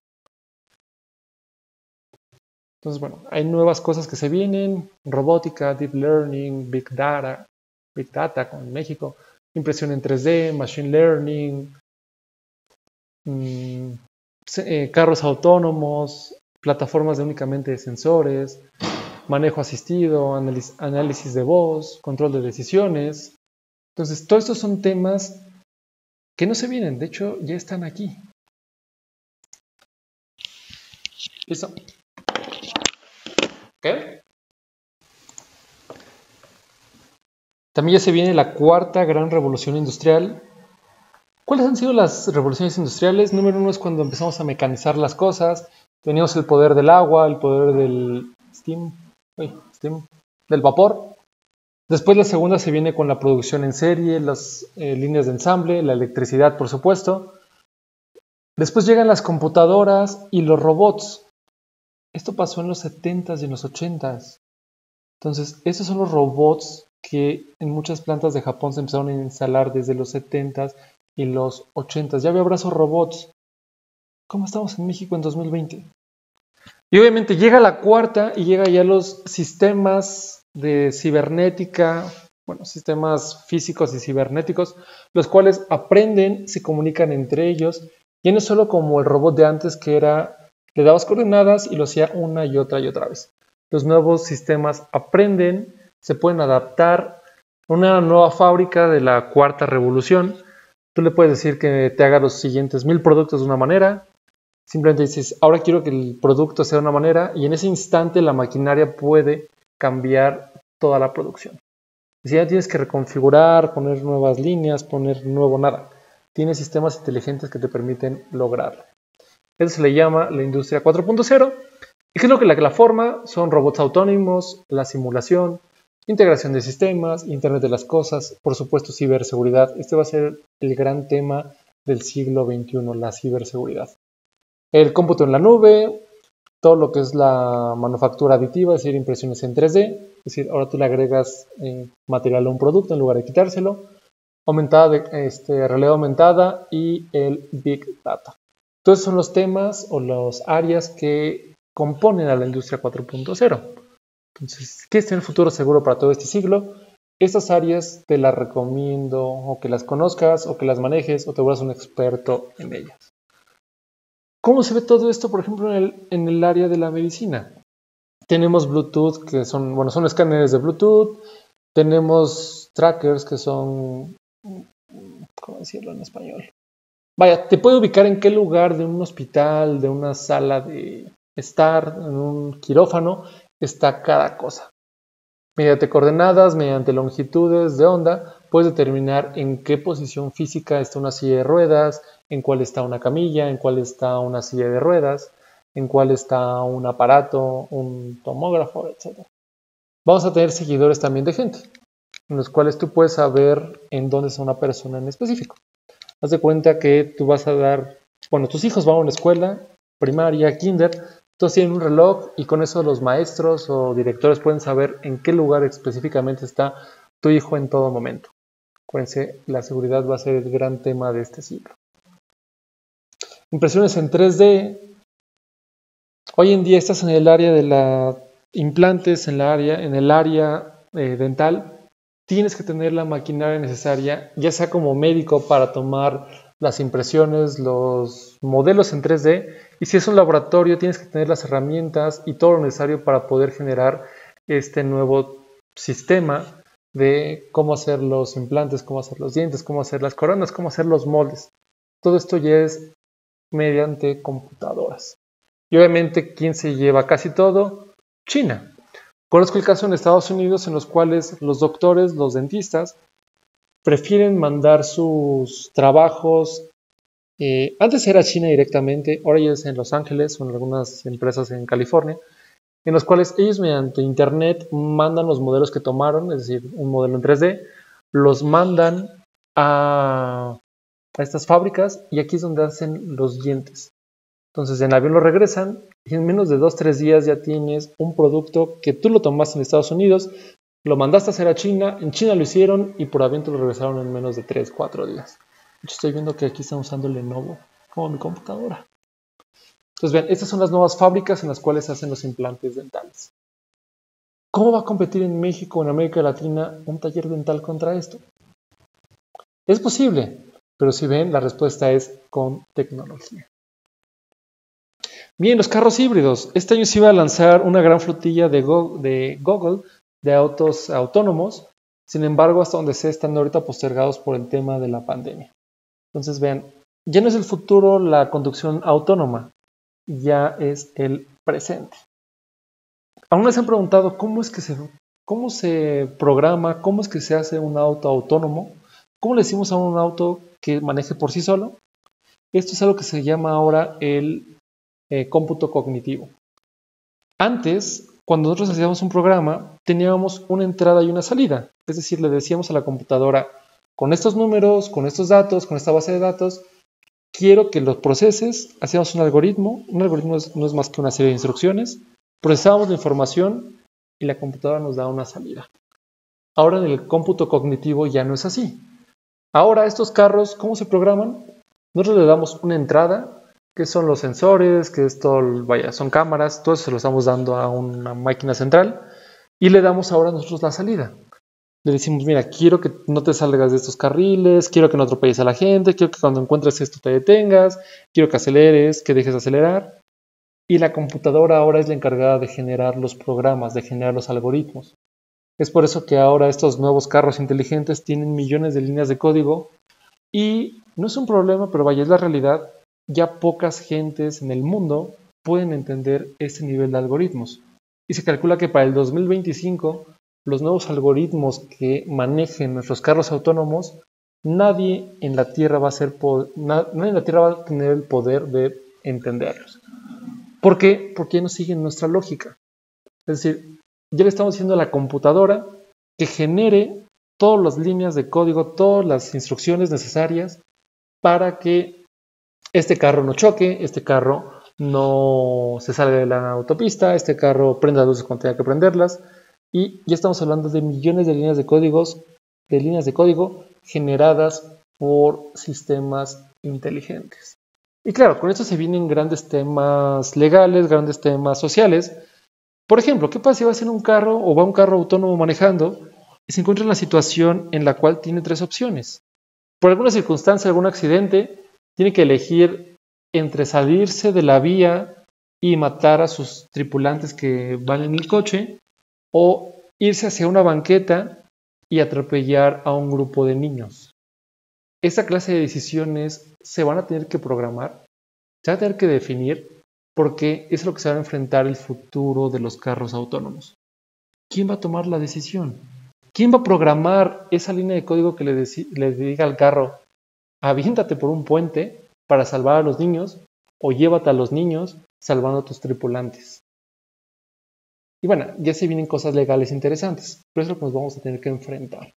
Entonces, bueno, hay nuevas cosas que se vienen. Robótica, Deep Learning, Big Data, Big Data con México. Impresión en tres D, Machine Learning, mmm, eh, carros autónomos, plataformas de únicamente de sensores, manejo asistido, análisis, análisis de voz, control de decisiones. Entonces, todos estos son temas que no se vienen, de hecho, ya están aquí. ¿Listo? ¿Ok? También ya se viene la cuarta gran revolución industrial. ¿Cuáles han sido las revoluciones industriales? Número uno es cuando empezamos a mecanizar las cosas. Teníamos el poder del agua, el poder del steam, uy, steam del vapor. Después la segunda se viene con la producción en serie, las eh, líneas de ensamble, la electricidad, por supuesto. Después llegan las computadoras y los robots. Esto pasó en los setentas y en los ochentas. Entonces, estos son los robots que en muchas plantas de Japón se empezaron a instalar desde los setentas y los ochentas. Ya había brazos robots. ¿Cómo estamos en México en dos mil veinte? Y obviamente llega la cuarta y llega ya los sistemas de cibernética, bueno, sistemas físicos y cibernéticos, los cuales aprenden, se comunican entre ellos. Ya no es solo como el robot de antes que era, le dabas coordenadas y lo hacía una y otra y otra vez. Los nuevos sistemas aprenden, se pueden adaptar. Una nueva fábrica de la cuarta revolución. Tú le puedes decir que te haga los siguientes mil productos de una manera. Simplemente dices, ahora quiero que el producto sea de una manera y en ese instante la maquinaria puede cambiar toda la producción. Si ya tienes que reconfigurar, poner nuevas líneas, poner nuevo nada. Tienes sistemas inteligentes que te permiten lograrlo. Eso se le llama la industria cuatro punto cero. ¿Y qué es lo que la, la forma? Son robots autónomos, la simulación, integración de sistemas, Internet de las cosas, por supuesto ciberseguridad. Este va a ser el gran tema del siglo veintiuno, la ciberseguridad. El cómputo en la nube, todo lo que es la manufactura aditiva, es decir, impresiones en tres D, es decir, ahora tú le agregas eh, material a un producto en lugar de quitárselo, aumentada de, este, realidad aumentada y el Big Data. Entonces son los temas o las áreas que componen a la industria cuatro punto cero. Entonces, ¿qué es el futuro seguro para todo este siglo? Estas áreas te las recomiendo o que las conozcas o que las manejes o te vuelvas un experto en ellas. ¿Cómo se ve todo esto, por ejemplo, en el, en el área de la medicina? Tenemos Bluetooth, que son, bueno, son escáneres de Bluetooth. Tenemos trackers, que son, ¿cómo decirlo en español? Vaya, te puede ubicar en qué lugar de un hospital, de una sala de estar, en un quirófano, está cada cosa. Mediante coordenadas, mediante longitudes de onda, puedes determinar en qué posición física está una silla de ruedas, en cuál está una camilla, en cuál está una silla de ruedas, en cuál está un aparato, un tomógrafo, etcétera. Vamos a tener seguidores también de gente, en los cuales tú puedes saber en dónde está una persona en específico. Haz de cuenta que tú vas a dar, bueno, tus hijos van a una escuela primaria, kinder, todos tienen un reloj y con eso los maestros o directores pueden saber en qué lugar específicamente está tu hijo en todo momento. Acuérdense, la seguridad va a ser el gran tema de este siglo. Impresiones en tres D. Hoy en día estás en el área de los implantes, en, la área, en el área eh, dental. Tienes que tener la maquinaria necesaria, ya sea como médico para tomar las impresiones, los modelos en tres D, y si es un laboratorio tienes que tener las herramientas y todo lo necesario para poder generar este nuevo sistema de cómo hacer los implantes, cómo hacer los dientes, cómo hacer las coronas, cómo hacer los moldes. Todo esto ya es mediante computadoras. Y obviamente, ¿quién se lleva casi todo? China. Conozco el caso en Estados Unidos en los cuales los doctores, los dentistas, prefieren mandar sus trabajos, eh, antes era China directamente, ahora ya es en Los Ángeles o en algunas empresas en California, en los cuales ellos mediante internet mandan los modelos que tomaron, es decir, un modelo en tres D, los mandan a, a estas fábricas y aquí es donde hacen los dientes. Entonces en avión lo regresan y en menos de dos, tres días ya tienes un producto que tú lo tomaste en Estados Unidos, lo mandaste a hacer a China, en China lo hicieron y por avión te lo regresaron en menos de tres, cuatro días. Yo estoy viendo que aquí están usando el Lenovo como mi computadora. Entonces vean, estas son las nuevas fábricas en las cuales se hacen los implantes dentales. ¿Cómo va a competir en México o en América Latina un taller dental contra esto? Es posible, pero si ven, la respuesta es con tecnología. Bien, los carros híbridos. Este año se iba a lanzar una gran flotilla de Google, de, Google, de autos autónomos. Sin embargo, hasta donde sé, están ahorita postergados por el tema de la pandemia. Entonces, vean, ya no es el futuro la conducción autónoma, ya es el presente. Aún no se han preguntado cómo es que se, cómo se programa, cómo es que se hace un auto autónomo, cómo le decimos a un auto que maneje por sí solo. Esto es algo que se llama ahora el Eh, cómputo cognitivo. Antes, cuando nosotros hacíamos un programa, teníamos una entrada y una salida. Es decir, le decíamos a la computadora, con estos números, con estos datos, con esta base de datos, quiero que los proceses, hacíamos un algoritmo. Un algoritmo es, no es más que una serie de instrucciones. Procesábamos la información y la computadora nos da una salida. Ahora en el cómputo cognitivo ya no es así. Ahora estos carros, ¿cómo se programan? Nosotros le damos una entrada, que son los sensores, que esto, vaya, son cámaras, todo eso se lo estamos dando a una máquina central y le damos ahora nosotros la salida. Le decimos, mira, quiero que no te salgas de estos carriles, quiero que no atropelles a la gente, quiero que cuando encuentres esto te detengas, quiero que aceleres, que dejes de acelerar. Y la computadora ahora es la encargada de generar los programas, de generar los algoritmos. Es por eso que ahora estos nuevos carros inteligentes tienen millones de líneas de código y no es un problema, pero vaya, es la realidad. Ya pocas gentes en el mundo pueden entender este nivel de algoritmos. Y se calcula que para el dos mil veinticinco, los nuevos algoritmos que manejen nuestros carros autónomos, nadie en la Tierra va a ser nadie en la Tierra va a tener el poder de entenderlos. ¿Por qué? Porque ya no siguen nuestra lógica. Es decir, ya le estamos diciendo a la computadora que genere todas las líneas de código, todas las instrucciones necesarias para que este carro no choque, este carro no se salga de la autopista, este carro prenda luces cuando tenga que prenderlas. Y ya estamos hablando de millones de líneas de códigos, de líneas de código generadas por sistemas inteligentes. Y claro, con esto se vienen grandes temas legales, grandes temas sociales. Por ejemplo, ¿qué pasa si va a ser un carro o va un carro autónomo manejando y se encuentra en la situación en la cual tiene tres opciones? Por alguna circunstancia, algún accidente, tiene que elegir entre salirse de la vía y matar a sus tripulantes que van en el coche, o irse hacia una banqueta y atropellar a un grupo de niños. Esa clase de decisiones se van a tener que programar, se van a tener que definir, porque es lo que se va a enfrentar el futuro de los carros autónomos. ¿Quién va a tomar la decisión? ¿Quién va a programar esa línea de código que le, le diga al carro, aviéntate por un puente para salvar a los niños, o llévate a los niños salvando a tus tripulantes? Y bueno, ya se vienen cosas legales interesantes, pero es lo que nos vamos a tener que enfrentar.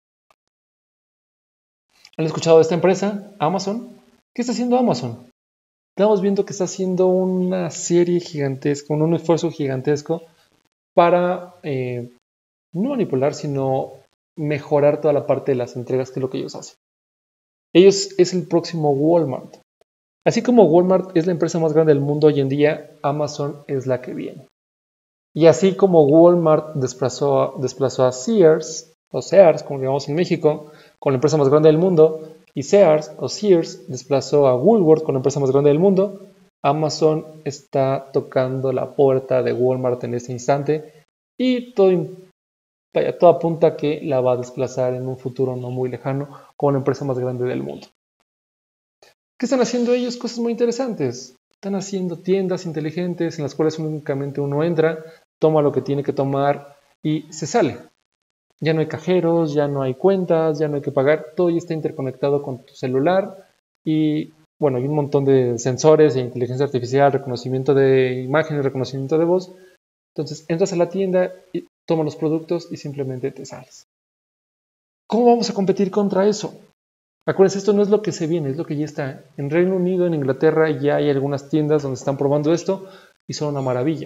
¿Han escuchado de esta empresa, Amazon? ¿Qué está haciendo Amazon? Estamos viendo que está haciendo una serie gigantesca, un esfuerzo gigantesco para eh, no manipular, sino mejorar toda la parte de las entregas, que es lo que ellos hacen. Ellos es el próximo Walmart. Así como Walmart es la empresa más grande del mundo hoy en día, Amazon es la que viene. Y así como Walmart desplazó a, desplazó a Sears, o Sears, como llamamos en México, con la empresa más grande del mundo, y Sears, o Sears, desplazó a Woolworth con la empresa más grande del mundo, Amazon está tocando la puerta de Walmart en este instante, y todo, vaya, todo apunta a que la va a desplazar en un futuro no muy lejano como la empresa más grande del mundo. ¿Qué están haciendo ellos? Cosas muy interesantes. Están haciendo tiendas inteligentes en las cuales únicamente uno entra, toma lo que tiene que tomar y se sale. Ya no hay cajeros, ya no hay cuentas, ya no hay que pagar. Todo ya está interconectado con tu celular y, bueno, hay un montón de sensores de inteligencia artificial, reconocimiento de imágenes, reconocimiento de voz. Entonces, entras a la tienda y tomas los productos y simplemente te sales. ¿Cómo vamos a competir contra eso? Acuérdense, esto no es lo que se viene, es lo que ya está. En Reino Unido, en Inglaterra, ya hay algunas tiendas donde están probando esto y son una maravilla.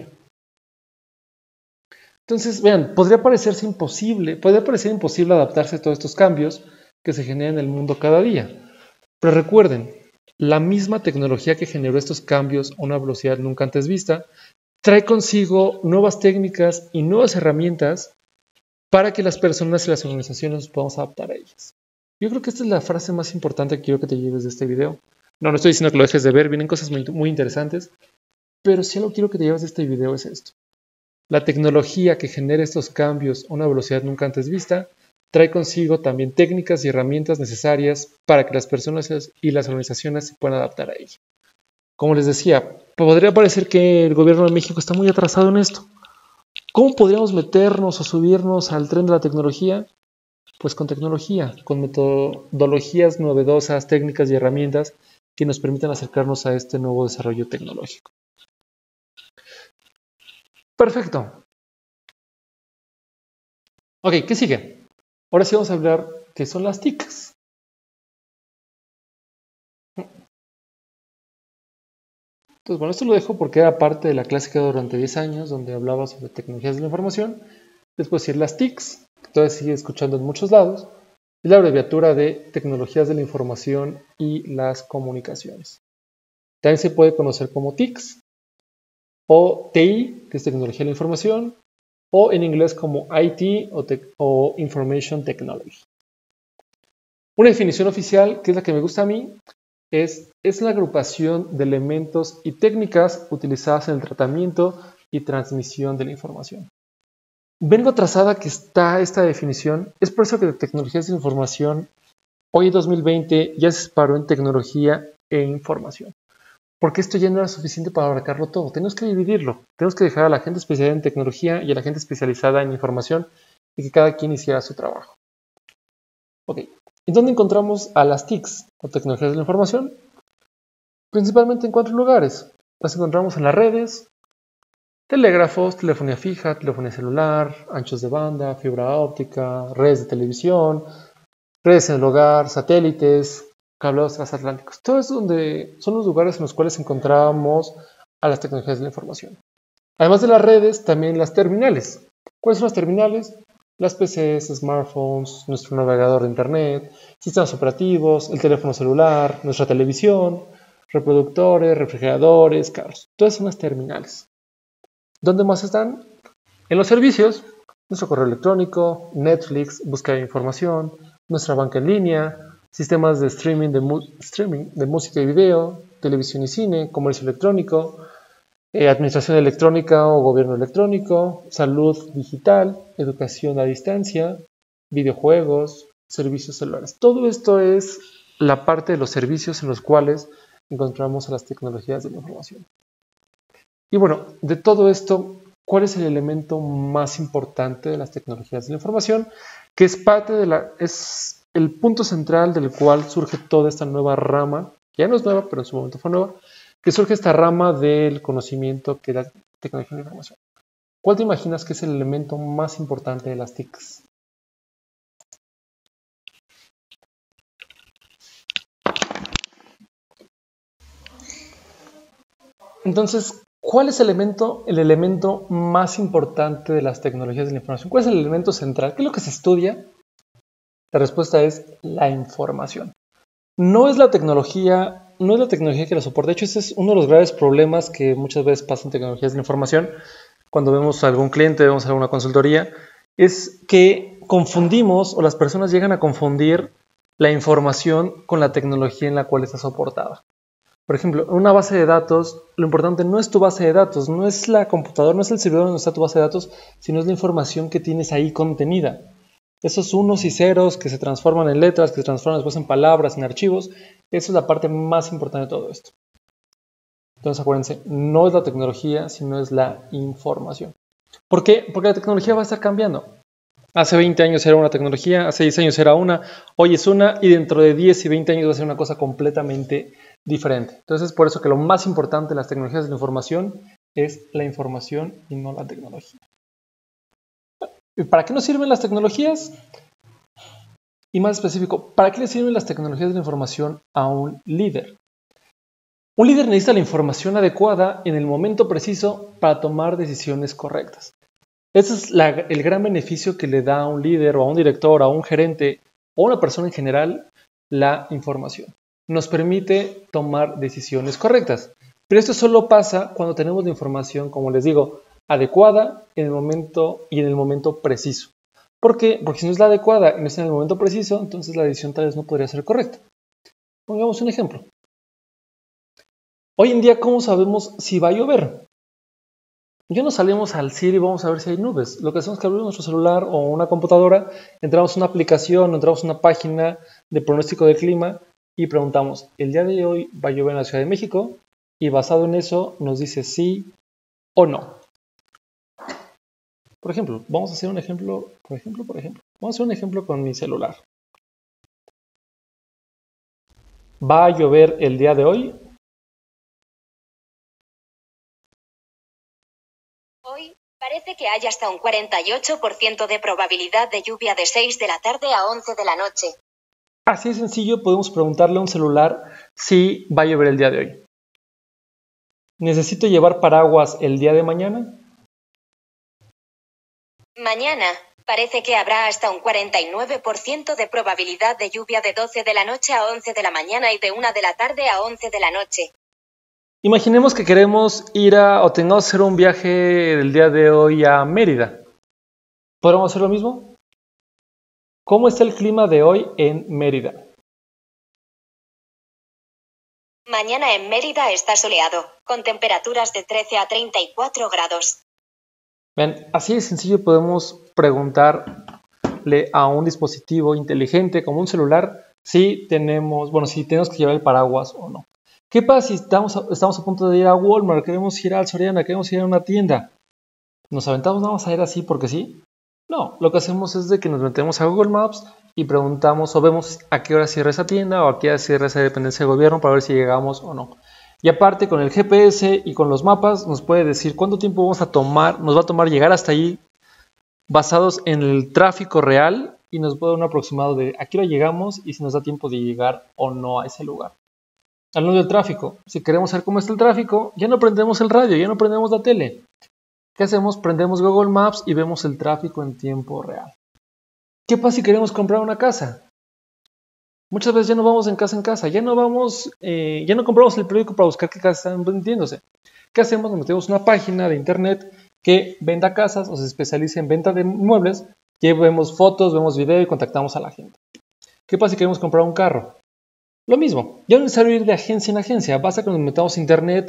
Entonces, vean, podría parecerse imposible, podría parecer imposible adaptarse a todos estos cambios que se generan en el mundo cada día. Pero recuerden, la misma tecnología que generó estos cambios a una velocidad nunca antes vista, trae consigo nuevas técnicas y nuevas herramientas para que las personas y las organizaciones nos podamos adaptar a ellas. Yo creo que esta es la frase más importante que quiero que te lleves de este video. No, no estoy diciendo que lo dejes de ver, vienen cosas muy, muy interesantes, pero si algo quiero que te lleves de este video es esto. La tecnología que genera estos cambios a una velocidad nunca antes vista trae consigo también técnicas y herramientas necesarias para que las personas y las organizaciones se puedan adaptar a ella. Como les decía, podría parecer que el gobierno de México está muy atrasado en esto. ¿Cómo podríamos meternos o subirnos al tren de la tecnología? Pues con tecnología, con metodologías novedosas, técnicas y herramientas que nos permitan acercarnos a este nuevo desarrollo tecnológico. Perfecto. Ok, ¿qué sigue? Ahora sí vamos a hablar qué son las T I Cs. Entonces, bueno, esto lo dejo porque era parte de la clase que durante diez años, donde hablaba sobre tecnologías de la información. Después decir las T I Cs, que todavía sigue escuchando en muchos lados, es la abreviatura de Tecnologías de la Información y las Comunicaciones. También se puede conocer como T I Cs, o T I, que es Tecnología de la Información, o en inglés como I T o, o Information Technology. Una definición oficial, que es la que me gusta a mí, es, es la agrupación de elementos y técnicas utilizadas en el tratamiento y transmisión de la información. Ven lo atrasada que está esta definición. Es por eso que de tecnologías de información hoy dos mil veinte ya se separó en tecnología e información. Porque esto ya no era suficiente para abarcarlo todo. Tenemos que dividirlo. Tenemos que dejar a la gente especializada en tecnología y a la gente especializada en información y que cada quien hiciera su trabajo. Ok. ¿En dónde encontramos a las T I Cs o tecnologías de la información? Principalmente en cuatro lugares. Las encontramos en las redes, telégrafos, telefonía fija, telefonía celular, anchos de banda, fibra óptica, redes de televisión, redes en el hogar, satélites, cableados transatlánticos. Todo es donde son los lugares en los cuales encontramos a las tecnologías de la información. Además de las redes, también las terminales. ¿Cuáles son las terminales? Las P Cs, smartphones, nuestro navegador de internet, sistemas operativos, el teléfono celular, nuestra televisión, reproductores, refrigeradores, carros. Todas son las terminales. ¿Dónde más están? En los servicios, nuestro correo electrónico, Netflix, búsqueda de información, nuestra banca en línea, sistemas de streaming de, streaming de música y video, televisión y cine, comercio electrónico, eh, administración electrónica o gobierno electrónico, salud digital, educación a distancia, videojuegos, servicios celulares. Todo esto es la parte de los servicios en los cuales encontramos a las tecnologías de la información. Y bueno, de todo esto, ¿cuál es el elemento más importante de las tecnologías de la información? Que es parte de la, es el punto central del cual surge toda esta nueva rama, que ya no es nueva, pero en su momento fue nueva, que surge esta rama del conocimiento que es la tecnología de la información. ¿Cuál te imaginas que es el elemento más importante de las T I Cs? Entonces, ¿cuál es el elemento, el elemento más importante de las tecnologías de la información? ¿Cuál es el elemento central? ¿Qué es lo que se estudia? La respuesta es la información. No es la tecnología, no es la tecnología que la soporta. De hecho, ese es uno de los graves problemas que muchas veces pasa en tecnologías de la información. Cuando vemos a algún cliente, vemos a alguna consultoría, es que confundimos o las personas llegan a confundir la información con la tecnología en la cual está soportada. Por ejemplo, en una base de datos, lo importante no es tu base de datos, no es la computadora, no es el servidor donde está tu base de datos, sino es la información que tienes ahí contenida. Esos unos y ceros que se transforman en letras, que se transforman después en palabras, en archivos, esa es la parte más importante de todo esto. Entonces acuérdense, no es la tecnología, sino es la información. ¿Por qué? Porque la tecnología va a estar cambiando. Hace veinte años era una tecnología, hace diez años era una, hoy es una y dentro de diez y veinte años va a ser una cosa completamente diferente. Entonces es por eso que lo más importante de las tecnologías de la información es la información y no la tecnología. ¿Para qué nos sirven las tecnologías? Y más específico, ¿para qué le sirven las tecnologías de la información a un líder? Un líder necesita la información adecuada en el momento preciso para tomar decisiones correctas. Ese es la, el gran beneficio que le da a un líder o a un director, a un gerente o a una persona en general la información. Nos permite tomar decisiones correctas. Pero esto solo pasa cuando tenemos la información, como les digo, adecuada en el momento y en el momento preciso. ¿Por qué? Porque si no es la adecuada y no es en el momento preciso, entonces la decisión tal vez no podría ser correcta. Pongamos un ejemplo. Hoy en día, ¿cómo sabemos si va a llover? Ya no salimos al cielo y vamos a ver si hay nubes. Lo que hacemos es que abrimos nuestro celular o una computadora, entramos a una aplicación, entramos a una página de pronóstico del clima y preguntamos, ¿el día de hoy va a llover en la Ciudad de México? Y basado en eso nos dice sí o no. Por ejemplo, vamos a hacer un ejemplo, por ejemplo, por ejemplo. Vamos a hacer un ejemplo con mi celular. ¿Va a llover el día de hoy? Hoy parece que hay hasta un cuarenta y ocho por ciento de probabilidad de lluvia de seis de la tarde a once de la noche. Así de sencillo podemos preguntarle a un celular si va a llover el día de hoy. ¿Necesito llevar paraguas el día de mañana? Mañana parece que habrá hasta un cuarenta y nueve por ciento de probabilidad de lluvia de doce de la noche a once de la mañana y de una de la tarde a once de la noche. Imaginemos que queremos ir a o tengamos que hacer un viaje el día de hoy a Mérida. ¿Podemos hacer lo mismo? ¿Cómo está el clima de hoy en Mérida? Mañana en Mérida está soleado, con temperaturas de trece a treinta y cuatro grados. Vean, así de sencillo podemos preguntarle a un dispositivo inteligente como un celular si tenemos, bueno, si tenemos que llevar el paraguas o no. ¿Qué pasa si estamos a, estamos a punto de ir a Walmart, queremos ir al Soriana, queremos ir a una tienda? ¿Nos aventamos nada más a ir así porque sí? No, lo que hacemos es de que nos metemos a Google Maps y preguntamos o vemos a qué hora cierra esa tienda o a qué hora cierra esa dependencia de gobierno para ver si llegamos o no. Y aparte con el G P S y con los mapas nos puede decir cuánto tiempo vamos a tomar, nos va a tomar llegar hasta ahí basados en el tráfico real y nos puede dar un aproximado de a qué hora llegamos y si nos da tiempo de llegar o no a ese lugar. Hablando del tráfico, si queremos saber cómo está el tráfico, ya no prendemos el radio, ya no prendemos la tele. ¿Qué hacemos? Prendemos Google Maps y vemos el tráfico en tiempo real. ¿Qué pasa si queremos comprar una casa? Muchas veces ya no vamos en casa en casa, ya no vamos, eh, ya no compramos el periódico para buscar qué casa están vendiéndose. ¿Qué hacemos? Nos metemos una página de internet que venda casas o se especialice en venta de muebles, que vemos fotos, vemos video y contactamos a la gente. ¿Qué pasa si queremos comprar un carro? Lo mismo, ya no es necesario ir de agencia en agencia, basta que nos metamos a internet,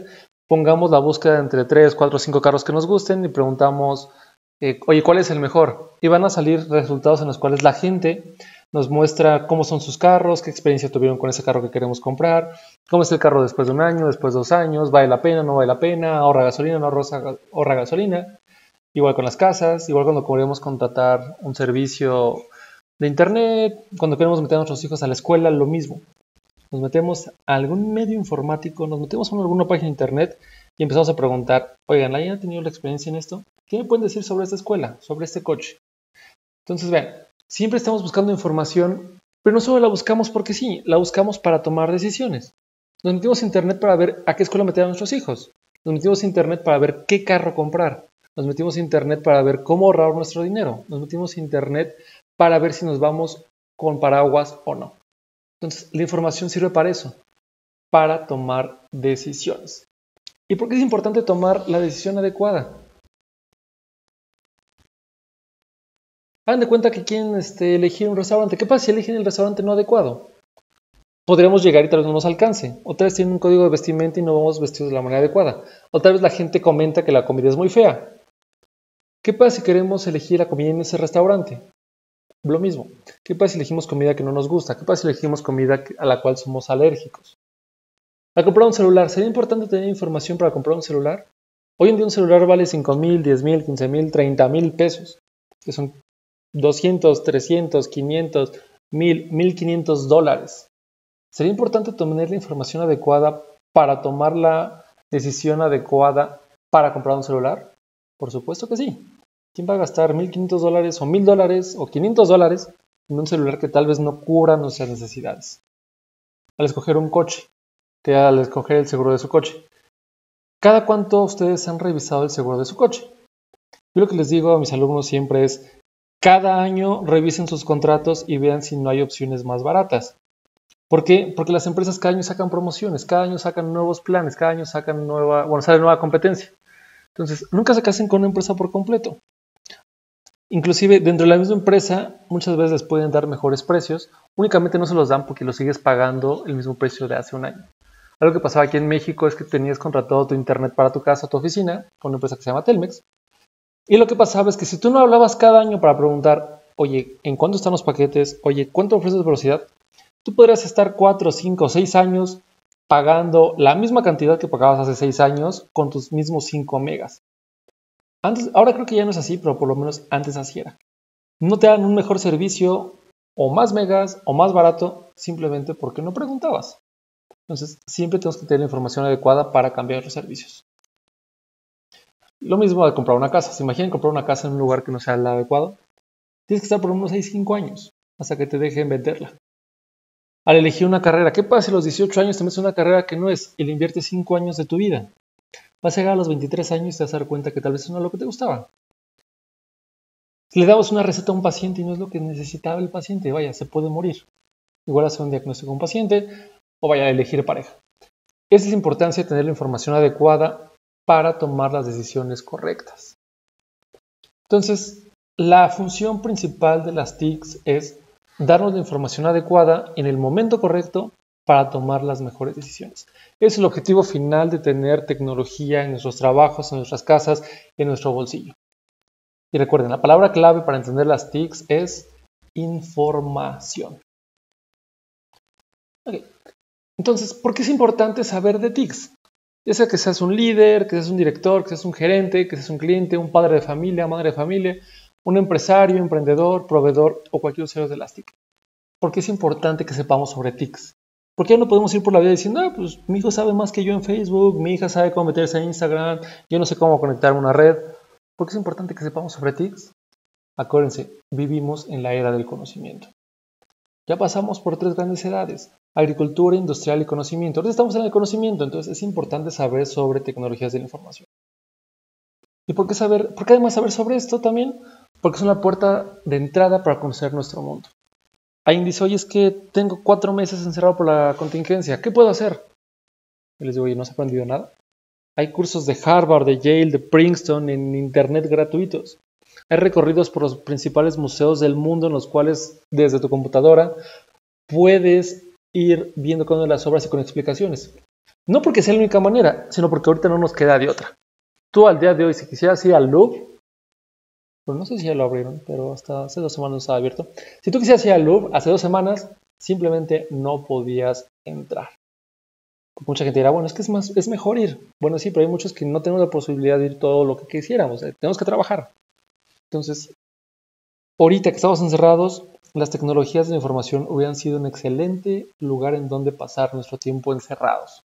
pongamos la búsqueda entre tres, cuatro o cinco carros que nos gusten y preguntamos, eh, oye, ¿cuál es el mejor? Y van a salir resultados en los cuales la gente nos muestra cómo son sus carros, qué experiencia tuvieron con ese carro que queremos comprar, cómo es el carro después de un año, después de dos años, vale la pena, no vale la pena, ahorra gasolina, no ahorra, ahorra gasolina. Igual con las casas, igual cuando queremos contratar un servicio de internet, cuando queremos meter a nuestros hijos a la escuela, lo mismo. Nos metemos a algún medio informático, nos metemos a alguna página de internet y empezamos a preguntar, oigan, ¿alguien ha tenido la experiencia en esto? ¿Qué me pueden decir sobre esta escuela, sobre este coche? Entonces, vean, siempre estamos buscando información, pero no solo la buscamos porque sí, la buscamos para tomar decisiones. Nos metimos a internet para ver a qué escuela meter a nuestros hijos. Nos metimos a internet para ver qué carro comprar. Nos metimos a internet para ver cómo ahorrar nuestro dinero. Nos metimos a internet para ver si nos vamos con paraguas o no. Entonces, la información sirve para eso, para tomar decisiones. ¿Y por qué es importante tomar la decisión adecuada? Hagan de cuenta que quieren este, elegir un restaurante. ¿Qué pasa si eligen el restaurante no adecuado? Podríamos llegar y tal vez no nos alcance. O tal vez tienen un código de vestimenta y no vamos vestidos de la manera adecuada. O tal vez la gente comenta que la comida es muy fea. ¿Qué pasa si queremos elegir la comida en ese restaurante? Lo mismo. ¿Qué pasa si elegimos comida que no nos gusta? ¿Qué pasa si elegimos comida a la cual somos alérgicos? Al comprar un celular, ¿sería importante tener información para comprar un celular? Hoy en día un celular vale cinco mil, diez mil, quince mil, treinta mil pesos, que son doscientos, trescientos, quinientos, mil, mil quinientos dólares. ¿Sería importante tener la información adecuada para tomar la decisión adecuada para comprar un celular? Por supuesto que sí. ¿Quién va a gastar mil quinientos dólares o mil dólares o quinientos dólares en un celular que tal vez no cubra nuestras necesidades? Al escoger un coche, que al escoger el seguro de su coche. ¿Cada cuánto ustedes han revisado el seguro de su coche? Yo lo que les digo a mis alumnos siempre es, cada año revisen sus contratos y vean si no hay opciones más baratas. ¿Por qué? Porque las empresas cada año sacan promociones, cada año sacan nuevos planes, cada año sacan nueva, bueno, sale nueva competencia. Entonces, nunca se casen con una empresa por completo. Inclusive, dentro de la misma empresa, muchas veces les pueden dar mejores precios. Únicamente no se los dan porque los sigues pagando el mismo precio de hace un año. Algo que pasaba aquí en México es que tenías contratado tu internet para tu casa, tu oficina, con una empresa que se llama Telmex. Y lo que pasaba es que si tú no hablabas cada año para preguntar, oye, ¿en cuánto están los paquetes? Oye, ¿cuánto ofreces de velocidad? Tú podrías estar cuatro, cinco, seis años pagando la misma cantidad que pagabas hace seis años con tus mismos cinco megas. Antes, ahora creo que ya no es así, pero por lo menos antes así era. No te dan un mejor servicio o más megas o más barato simplemente porque no preguntabas. Entonces, siempre tenemos que tener la información adecuada para cambiar los servicios. Lo mismo de comprar una casa. ¿Se imaginan comprar una casa en un lugar que no sea el adecuado? Tienes que estar por unos seis, cinco años hasta que te dejen venderla. Al elegir una carrera, ¿qué pasa si a los dieciocho años te metes en una carrera que no es y le inviertes cinco años de tu vida? Vas a llegar a los veintitrés años y te vas a dar cuenta que tal vez eso no es lo que te gustaba. Si le damos una receta a un paciente y no es lo que necesitaba el paciente, vaya, se puede morir. Igual hacer un diagnóstico con un paciente o vaya a elegir pareja. Esa es la importancia de tener la información adecuada para tomar las decisiones correctas. Entonces, la función principal de las T I Cs es darnos la información adecuada en el momento correcto para tomar las mejores decisiones. Es el objetivo final de tener tecnología en nuestros trabajos, en nuestras casas, en nuestro bolsillo. Y recuerden, la palabra clave para entender las T I Cs es información. Okay. Entonces, ¿por qué es importante saber de T I Cs? Ya sea que seas un líder, que seas un director, que seas un gerente, que seas un cliente, un padre de familia, madre de familia, un empresario, emprendedor, proveedor o cualquier usuario de las T I C. ¿Por qué es importante que sepamos sobre T I Cs? ¿Por qué no podemos ir por la vida diciendo, ah, pues mi hijo sabe más que yo en Facebook, mi hija sabe cómo meterse en Instagram, yo no sé cómo conectar una red? ¿Por qué es importante que sepamos sobre T I Cs? Acuérdense, vivimos en la era del conocimiento. Ya pasamos por tres grandes edades, agricultura, industrial y conocimiento. Ahora estamos en el conocimiento, entonces es importante saber sobre tecnologías de la información. ¿Y por qué saber? ¿Por qué además saber sobre esto también? Porque es una puerta de entrada para conocer nuestro mundo. Alguien dice, oye, es que tengo cuatro meses encerrado por la contingencia, ¿qué puedo hacer? Yo les digo, oye, ¿no has aprendido nada? Hay cursos de Harvard, de Yale, de Princeton en internet gratuitos. Hay recorridos por los principales museos del mundo en los cuales desde tu computadora puedes ir viendo cada una de las obras y con explicaciones. No porque sea la única manera, sino porque ahorita no nos queda de otra. Tú al día de hoy, si quisieras ir al Louvre, pues no sé si ya lo abrieron, pero hasta hace dos semanas estaba abierto. Si tú quisieras ir al Louvre, hace dos semanas, simplemente no podías entrar. Mucha gente dirá, bueno, es que es, más, es mejor ir. Bueno, sí, pero hay muchos que no tenemos la posibilidad de ir todo lo que quisiéramos. Eh, tenemos que trabajar. Entonces, ahorita que estamos encerrados, las tecnologías de la información hubieran sido un excelente lugar en donde pasar nuestro tiempo encerrados.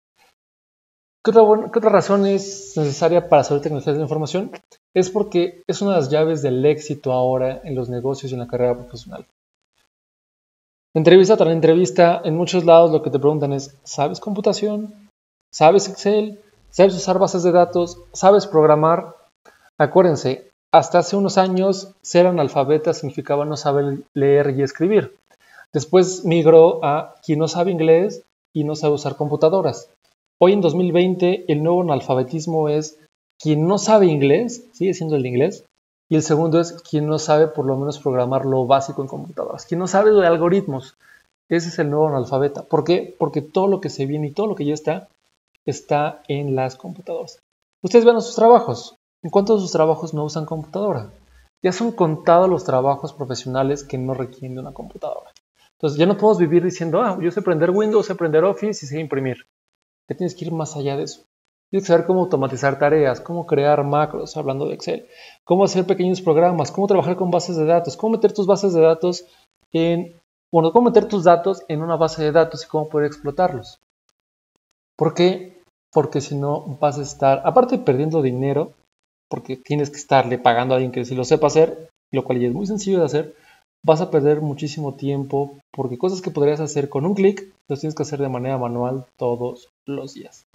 ¿Qué otra, ¿Qué otra razón es necesaria para saber tecnologías de la información? Es porque es una de las llaves del éxito ahora en los negocios y en la carrera profesional. Entrevista tras entrevista, en muchos lados lo que te preguntan es, ¿sabes computación? ¿Sabes Excel? ¿Sabes usar bases de datos? ¿Sabes programar? Acuérdense, hasta hace unos años ser analfabeta significaba no saber leer y escribir. Después migró a quien no sabe inglés y no sabe usar computadoras. Hoy en dos mil veinte el nuevo analfabetismo es quien no sabe inglés, sigue siendo el inglés, y el segundo es quien no sabe por lo menos programar lo básico en computadoras. Quien no sabe de algoritmos, ese es el nuevo analfabeta. ¿Por qué? Porque todo lo que se viene y todo lo que ya está, está en las computadoras. Ustedes vean sus trabajos. ¿En cuántos de sus trabajos no usan computadora? Ya son contados los trabajos profesionales que no requieren de una computadora. Entonces ya no podemos vivir diciendo, ah, yo sé aprender Windows, sé aprender Office y sé imprimir. Ya tienes que ir más allá de eso. Tienes que saber cómo automatizar tareas, cómo crear macros, hablando de Excel, cómo hacer pequeños programas, cómo trabajar con bases de datos, cómo meter tus bases de datos en, bueno, cómo meter tus datos en una base de datos y cómo poder explotarlos. ¿Por qué? Porque si no vas a estar, aparte perdiendo dinero, porque tienes que estarle pagando a alguien que sí lo sepa hacer, lo cual ya es muy sencillo de hacer, vas a perder muchísimo tiempo porque cosas que podrías hacer con un clic, los tienes que hacer de manera manual todos los días.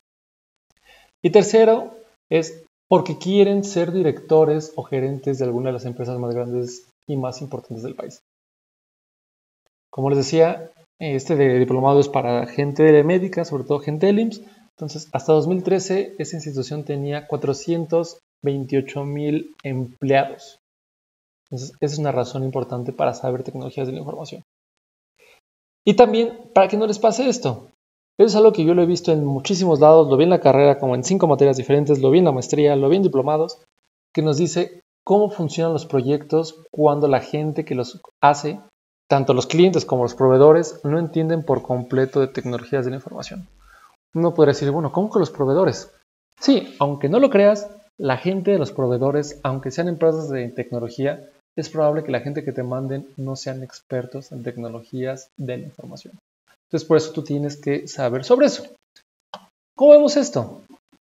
Y tercero, es porque quieren ser directores o gerentes de alguna de las empresas más grandes y más importantes del país. Como les decía, este de diplomado es para gente de médica, sobre todo gente del I M S S. Entonces, hasta dos mil trece, esa institución tenía cuatrocientos veintiocho mil empleados. Entonces, esa es una razón importante para saber tecnologías de la información. Y también, para que no les pase esto. Eso es algo que yo lo he visto en muchísimos lados, lo vi en la carrera como en cinco materias diferentes, lo vi en la maestría, lo vi en diplomados, que nos dice cómo funcionan los proyectos cuando la gente que los hace, tanto los clientes como los proveedores, no entienden por completo de tecnologías de la información. Uno podría decir, bueno, ¿cómo que los proveedores? Sí, aunque no lo creas, la gente de los proveedores, aunque sean empresas de tecnología, es probable que la gente que te manden no sean expertos en tecnologías de la información. Entonces, por eso tú tienes que saber sobre eso. ¿Cómo vemos esto?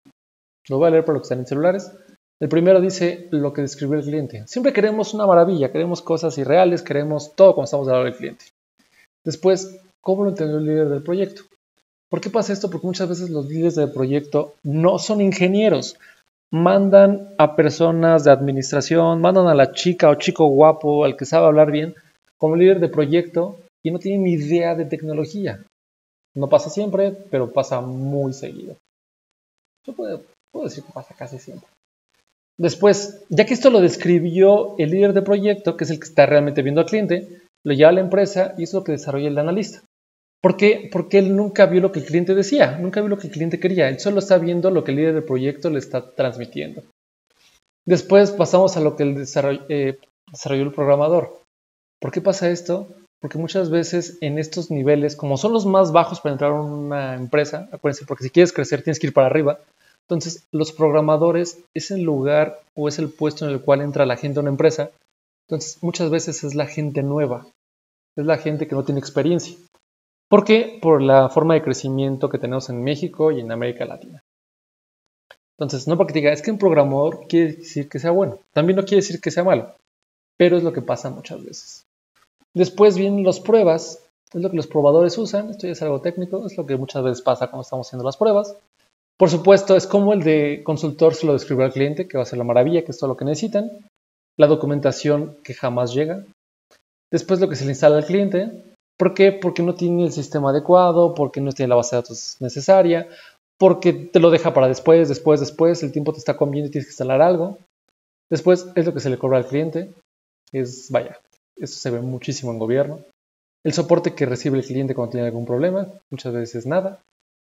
Lo voy a leer por lo que están en celulares. El primero dice lo que describió el cliente. Siempre queremos una maravilla, queremos cosas irreales, queremos todo cuando estamos hablando del cliente. Después, ¿cómo lo entendió el líder del proyecto? ¿Por qué pasa esto? Porque muchas veces los líderes del proyecto no son ingenieros. Mandan a personas de administración, mandan a la chica o chico guapo, al que sabe hablar bien, como líder de proyecto y no tienen ni idea de tecnología. No pasa siempre, pero pasa muy seguido. Yo puedo, puedo decir que pasa casi siempre. Después, ya que esto lo describió el líder de proyecto, que es el que está realmente viendo al cliente, lo lleva a la empresa y eso es lo que desarrolla el analista. ¿Por qué? Porque él nunca vio lo que el cliente decía, nunca vio lo que el cliente quería. Él solo está viendo lo que el líder del proyecto le está transmitiendo. Después pasamos a lo que el desarroll, eh, desarrolló el programador. ¿Por qué pasa esto? Porque muchas veces en estos niveles, como son los más bajos para entrar a una empresa, acuérdense, porque si quieres crecer tienes que ir para arriba, entonces los programadores es el lugar o es el puesto en el cual entra la gente a una empresa. Entonces muchas veces es la gente nueva, es la gente que no tiene experiencia. ¿Por qué? Por la forma de crecimiento que tenemos en México y en América Latina. Entonces, no porque te diga, es que un programador quiere decir que sea bueno, también no quiere decir que sea malo, pero es lo que pasa muchas veces. Después vienen las pruebas, es lo que los probadores usan, esto ya es algo técnico, es lo que muchas veces pasa cuando estamos haciendo las pruebas. Por supuesto, es como el de consultor se lo describió al cliente, que va a ser la maravilla, que es todo lo que necesitan. La documentación que jamás llega. Después lo que se le instala al cliente. ¿Por qué? Porque no tiene el sistema adecuado, porque no tiene la base de datos necesaria, porque te lo deja para después, después, después, el tiempo te está comiendo y tienes que instalar algo. Después es lo que se le cobra al cliente. Es, vaya, eso se ve muchísimo en gobierno. El soporte que recibe el cliente cuando tiene algún problema, muchas veces nada.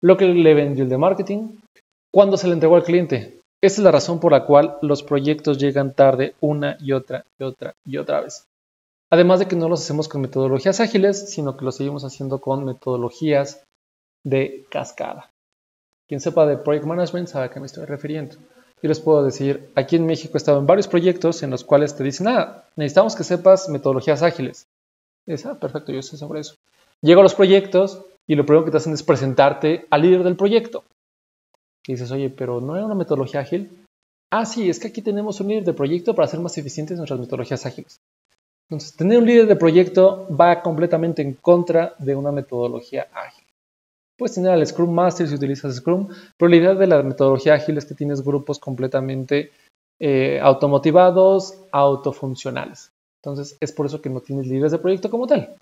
lo que le vendió el de marketing, cuándo se le entregó al cliente. Esta es la razón por la cual los proyectos llegan tarde una y otra y otra y otra vez. Además de que no los hacemos con metodologías ágiles, sino que los seguimos haciendo con metodologías de cascada. Quien sepa de Project Management sabe a qué me estoy refiriendo. Yo les puedo decir, aquí en México he estado en varios proyectos en los cuales te dicen, ah, necesitamos que sepas metodologías ágiles. Y dices, ah, perfecto, yo sé sobre eso. Llego a los proyectos y lo primero que te hacen es presentarte al líder del proyecto. Y dices, oye, pero ¿no era una metodología ágil? Ah, sí, es que aquí tenemos un líder de proyecto para hacer más eficientes nuestras metodologías ágiles. Entonces, tener un líder de proyecto va completamente en contra de una metodología ágil. Puedes tener al Scrum Master si utilizas Scrum, pero la idea de la metodología ágil es que tienes grupos completamente eh, automotivados, autofuncionales. Entonces, es por eso que no tienes líderes de proyecto como tal.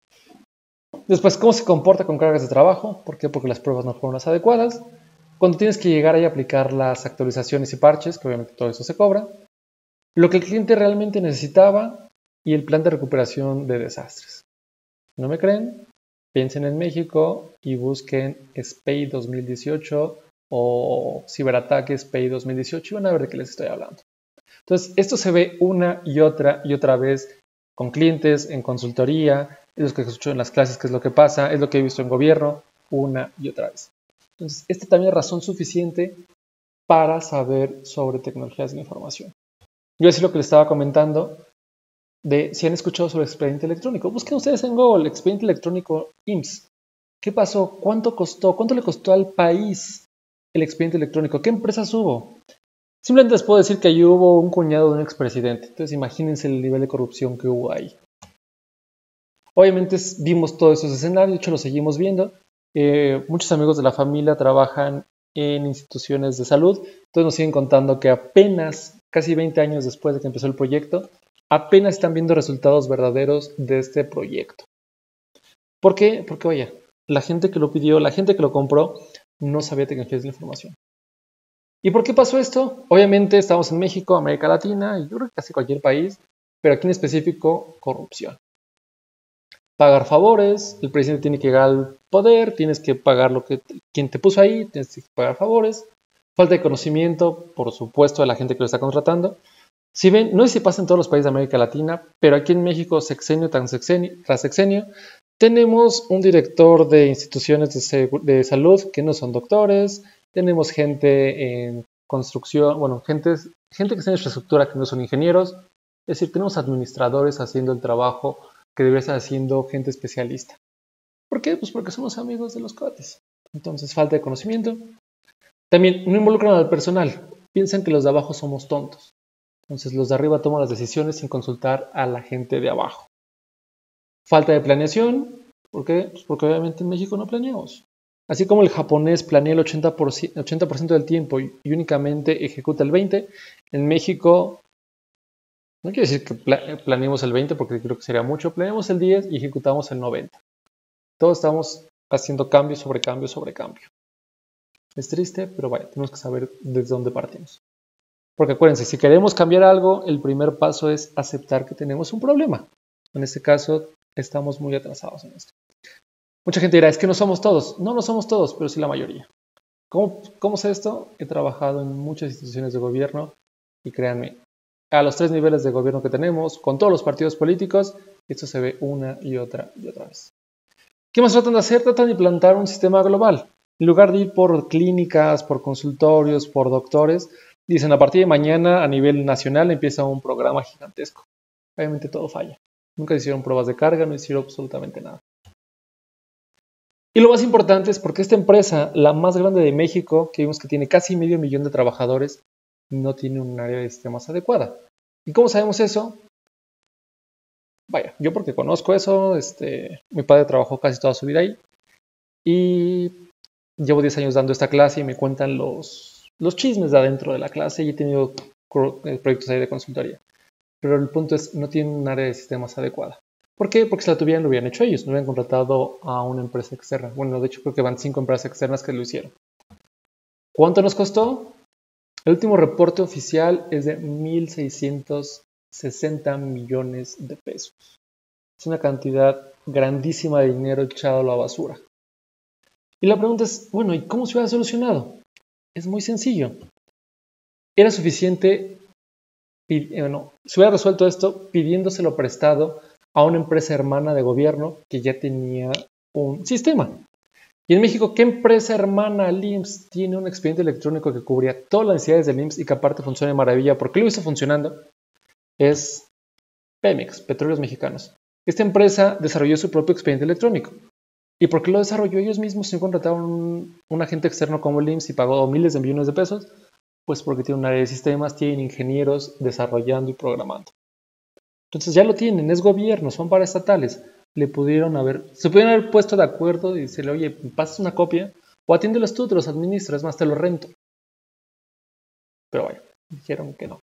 Después, ¿cómo se comporta con cargas de trabajo? ¿Por qué? Porque las pruebas no fueron las adecuadas. Cuando tienes que llegar ahí a aplicar las actualizaciones y parches, que obviamente todo eso se cobra. Lo que el cliente realmente necesitaba y el plan de recuperación de desastres. ¿No me creen? Piensen en México y busquen S P E I dos mil dieciocho o ciberataque S P E I dos mil dieciocho y van a ver de qué les estoy hablando. Entonces, esto se ve una y otra y otra vez con clientes, en consultoría, es lo que escucho en las clases, que es lo que pasa, es lo que he visto en gobierno, una y otra vez. Entonces, esta también es razón suficiente para saber sobre tecnologías de la información. Yo así lo que les estaba comentando, de si han escuchado sobre expediente electrónico. Busquen ustedes en Google, expediente electrónico I M S S. ¿Qué pasó? ¿Cuánto costó? ¿Cuánto le costó al país el expediente electrónico? ¿Qué empresas hubo? Simplemente les puedo decir que allí hubo un cuñado de un expresidente. Entonces imagínense el nivel de corrupción que hubo ahí. Obviamente vimos todos esos escenarios, de hecho lo seguimos viendo. Eh, muchos amigos de la familia trabajan en instituciones de salud, entonces nos siguen contando que apenas, casi veinte años después de que empezó el proyecto, apenas están viendo resultados verdaderos de este proyecto. ¿Por qué? Porque, oye, la gente que lo pidió, la gente que lo compró, no sabía tecnologías de la información. ¿Y por qué pasó esto? Obviamente estamos en México, América Latina, y yo creo que casi cualquier país, pero aquí en específico, corrupción. Pagar favores, el presidente tiene que llegar al poder, tienes que pagar lo que quien te puso ahí, tienes que pagar favores. Falta de conocimiento, por supuesto, de la gente que lo está contratando. Si ven, no sé si pasa en todos los países de América Latina, pero aquí en México, sexenio tras sexenio, tras sexenio tenemos un director de instituciones de, de salud que no son doctores, tenemos gente en construcción, bueno, gente, gente que está en infraestructura que no son ingenieros, es decir, tenemos administradores haciendo el trabajo que debería estar haciendo gente especialista. ¿Por qué? Pues porque somos amigos de los cuates. Entonces, falta de conocimiento. También no involucran al personal. Piensan que los de abajo somos tontos. Entonces, los de arriba toman las decisiones sin consultar a la gente de abajo. Falta de planeación. ¿Por qué? Pues porque obviamente en México no planeamos. Así como el japonés planea el ochenta por ciento, ochenta por ciento del tiempo y únicamente ejecuta el veinte por ciento, en México no quiero decir que planeemos el veinte porque creo que sería mucho. Planeamos el diez y ejecutamos el noventa. Todos estamos haciendo cambio sobre cambio sobre cambio. Es triste, pero vaya, tenemos que saber desde dónde partimos. Porque acuérdense, si queremos cambiar algo, el primer paso es aceptar que tenemos un problema. En este caso, estamos muy atrasados en esto. Mucha gente dirá, es que no somos todos. No, no somos todos, pero sí la mayoría. ¿Cómo, cómo sé esto? He trabajado en muchas instituciones de gobierno y créanme, a los tres niveles de gobierno que tenemos, con todos los partidos políticos, esto se ve una y otra y otra vez. ¿Qué más tratan de hacer? Tratan de implantar un sistema global. En lugar de ir por clínicas, por consultorios, por doctores, dicen a partir de mañana a nivel nacional empieza un programa gigantesco. Obviamente todo falla. Nunca hicieron pruebas de carga, no hicieron absolutamente nada. Y lo más importante es porque esta empresa, la más grande de México, que vimos que tiene casi medio millón de trabajadores, no tiene un área de sistemas adecuada. ¿Y cómo sabemos eso? Vaya, yo porque conozco eso, este, mi padre trabajó casi toda su vida ahí y llevo diez años dando esta clase y me cuentan los, los chismes de adentro de la clase y he tenido proyectos ahí de consultoría. Pero el punto es, no tienen un área de sistemas adecuada. ¿Por qué? Porque si la tuvieran, lo hubieran hecho ellos, no hubieran contratado a una empresa externa. Bueno, de hecho creo que van cinco empresas externas que lo hicieron. ¿Cuánto nos costó? El último reporte oficial es de mil seiscientos sesenta millones de pesos. Es una cantidad grandísima de dinero echado a la basura. Y la pregunta es, bueno, ¿y cómo se hubiera solucionado? Es muy sencillo. Era suficiente, bueno, se hubiera resuelto esto pidiéndoselo prestado a una empresa hermana de gobierno que ya tenía un sistema. Y en México, ¿qué empresa hermana al I M S S tiene un expediente electrónico que cubría todas las necesidades del I M S S y que aparte funciona de maravilla? ¿Por qué lo hizo funcionando? Es Pemex, Petróleos Mexicanos. Esta empresa desarrolló su propio expediente electrónico. ¿Y por qué lo desarrolló ellos mismos sin contratar un, un agente externo como el I M S S y pagó miles de millones de pesos? Pues porque tiene un área de sistemas, tienen ingenieros desarrollando y programando. Entonces ya lo tienen, es gobierno, son paraestatales. Le pudieron haber, se pudieron haber puesto de acuerdo y decirle, oye, pasas una copia o atiéndelos tú, te los administras, más te los rento. Pero bueno, dijeron que no.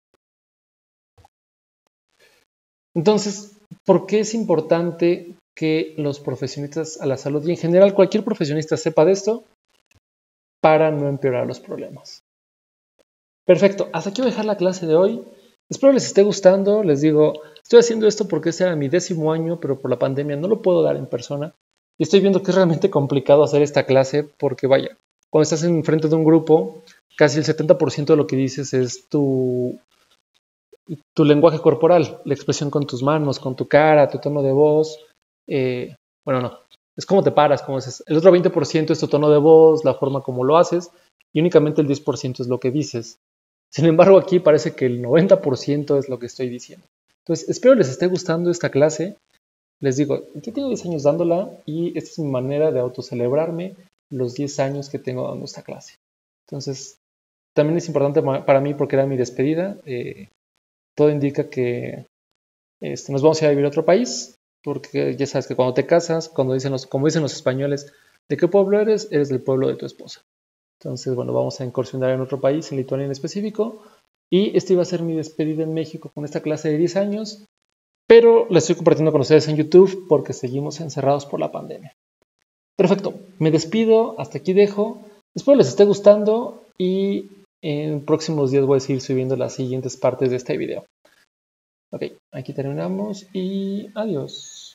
Entonces, ¿por qué es importante que los profesionistas a la salud y en general cualquier profesionista sepa de esto? Para no empeorar los problemas. Perfecto, hasta aquí voy a dejar la clase de hoy. Espero les esté gustando. Les digo, estoy haciendo esto porque este era mi décimo año, pero por la pandemia no lo puedo dar en persona. Y estoy viendo que es realmente complicado hacer esta clase porque, vaya, cuando estás en frente de un grupo, casi el setenta por ciento de lo que dices es tu, tu lenguaje corporal, la expresión con tus manos, con tu cara, tu tono de voz. Eh, bueno, no, es cómo te paras, cómo haces. El otro veinte por ciento es tu tono de voz, la forma como lo haces, y únicamente el diez por ciento es lo que dices. Sin embargo, aquí parece que el noventa por ciento es lo que estoy diciendo. Entonces, espero les esté gustando esta clase. Les digo, yo tengo diez años dándola y esta es mi manera de autocelebrarme los diez años que tengo dando esta clase. Entonces, también es importante para mí porque era mi despedida. Eh, todo indica que este, nos vamos a ir a vivir a otro país, porque ya sabes que cuando te casas, cuando dicen los, como dicen los españoles, ¿de qué pueblo eres? Eres del pueblo de tu esposa. Entonces, bueno, vamos a incursionar en otro país, en Lituania en específico. Y esta iba a ser mi despedida en México con esta clase de diez años. Pero la estoy compartiendo con ustedes en YouTube porque seguimos encerrados por la pandemia. Perfecto, me despido, hasta aquí dejo. Espero les esté gustando y en próximos días voy a seguir subiendo las siguientes partes de este video. Ok, aquí terminamos y adiós.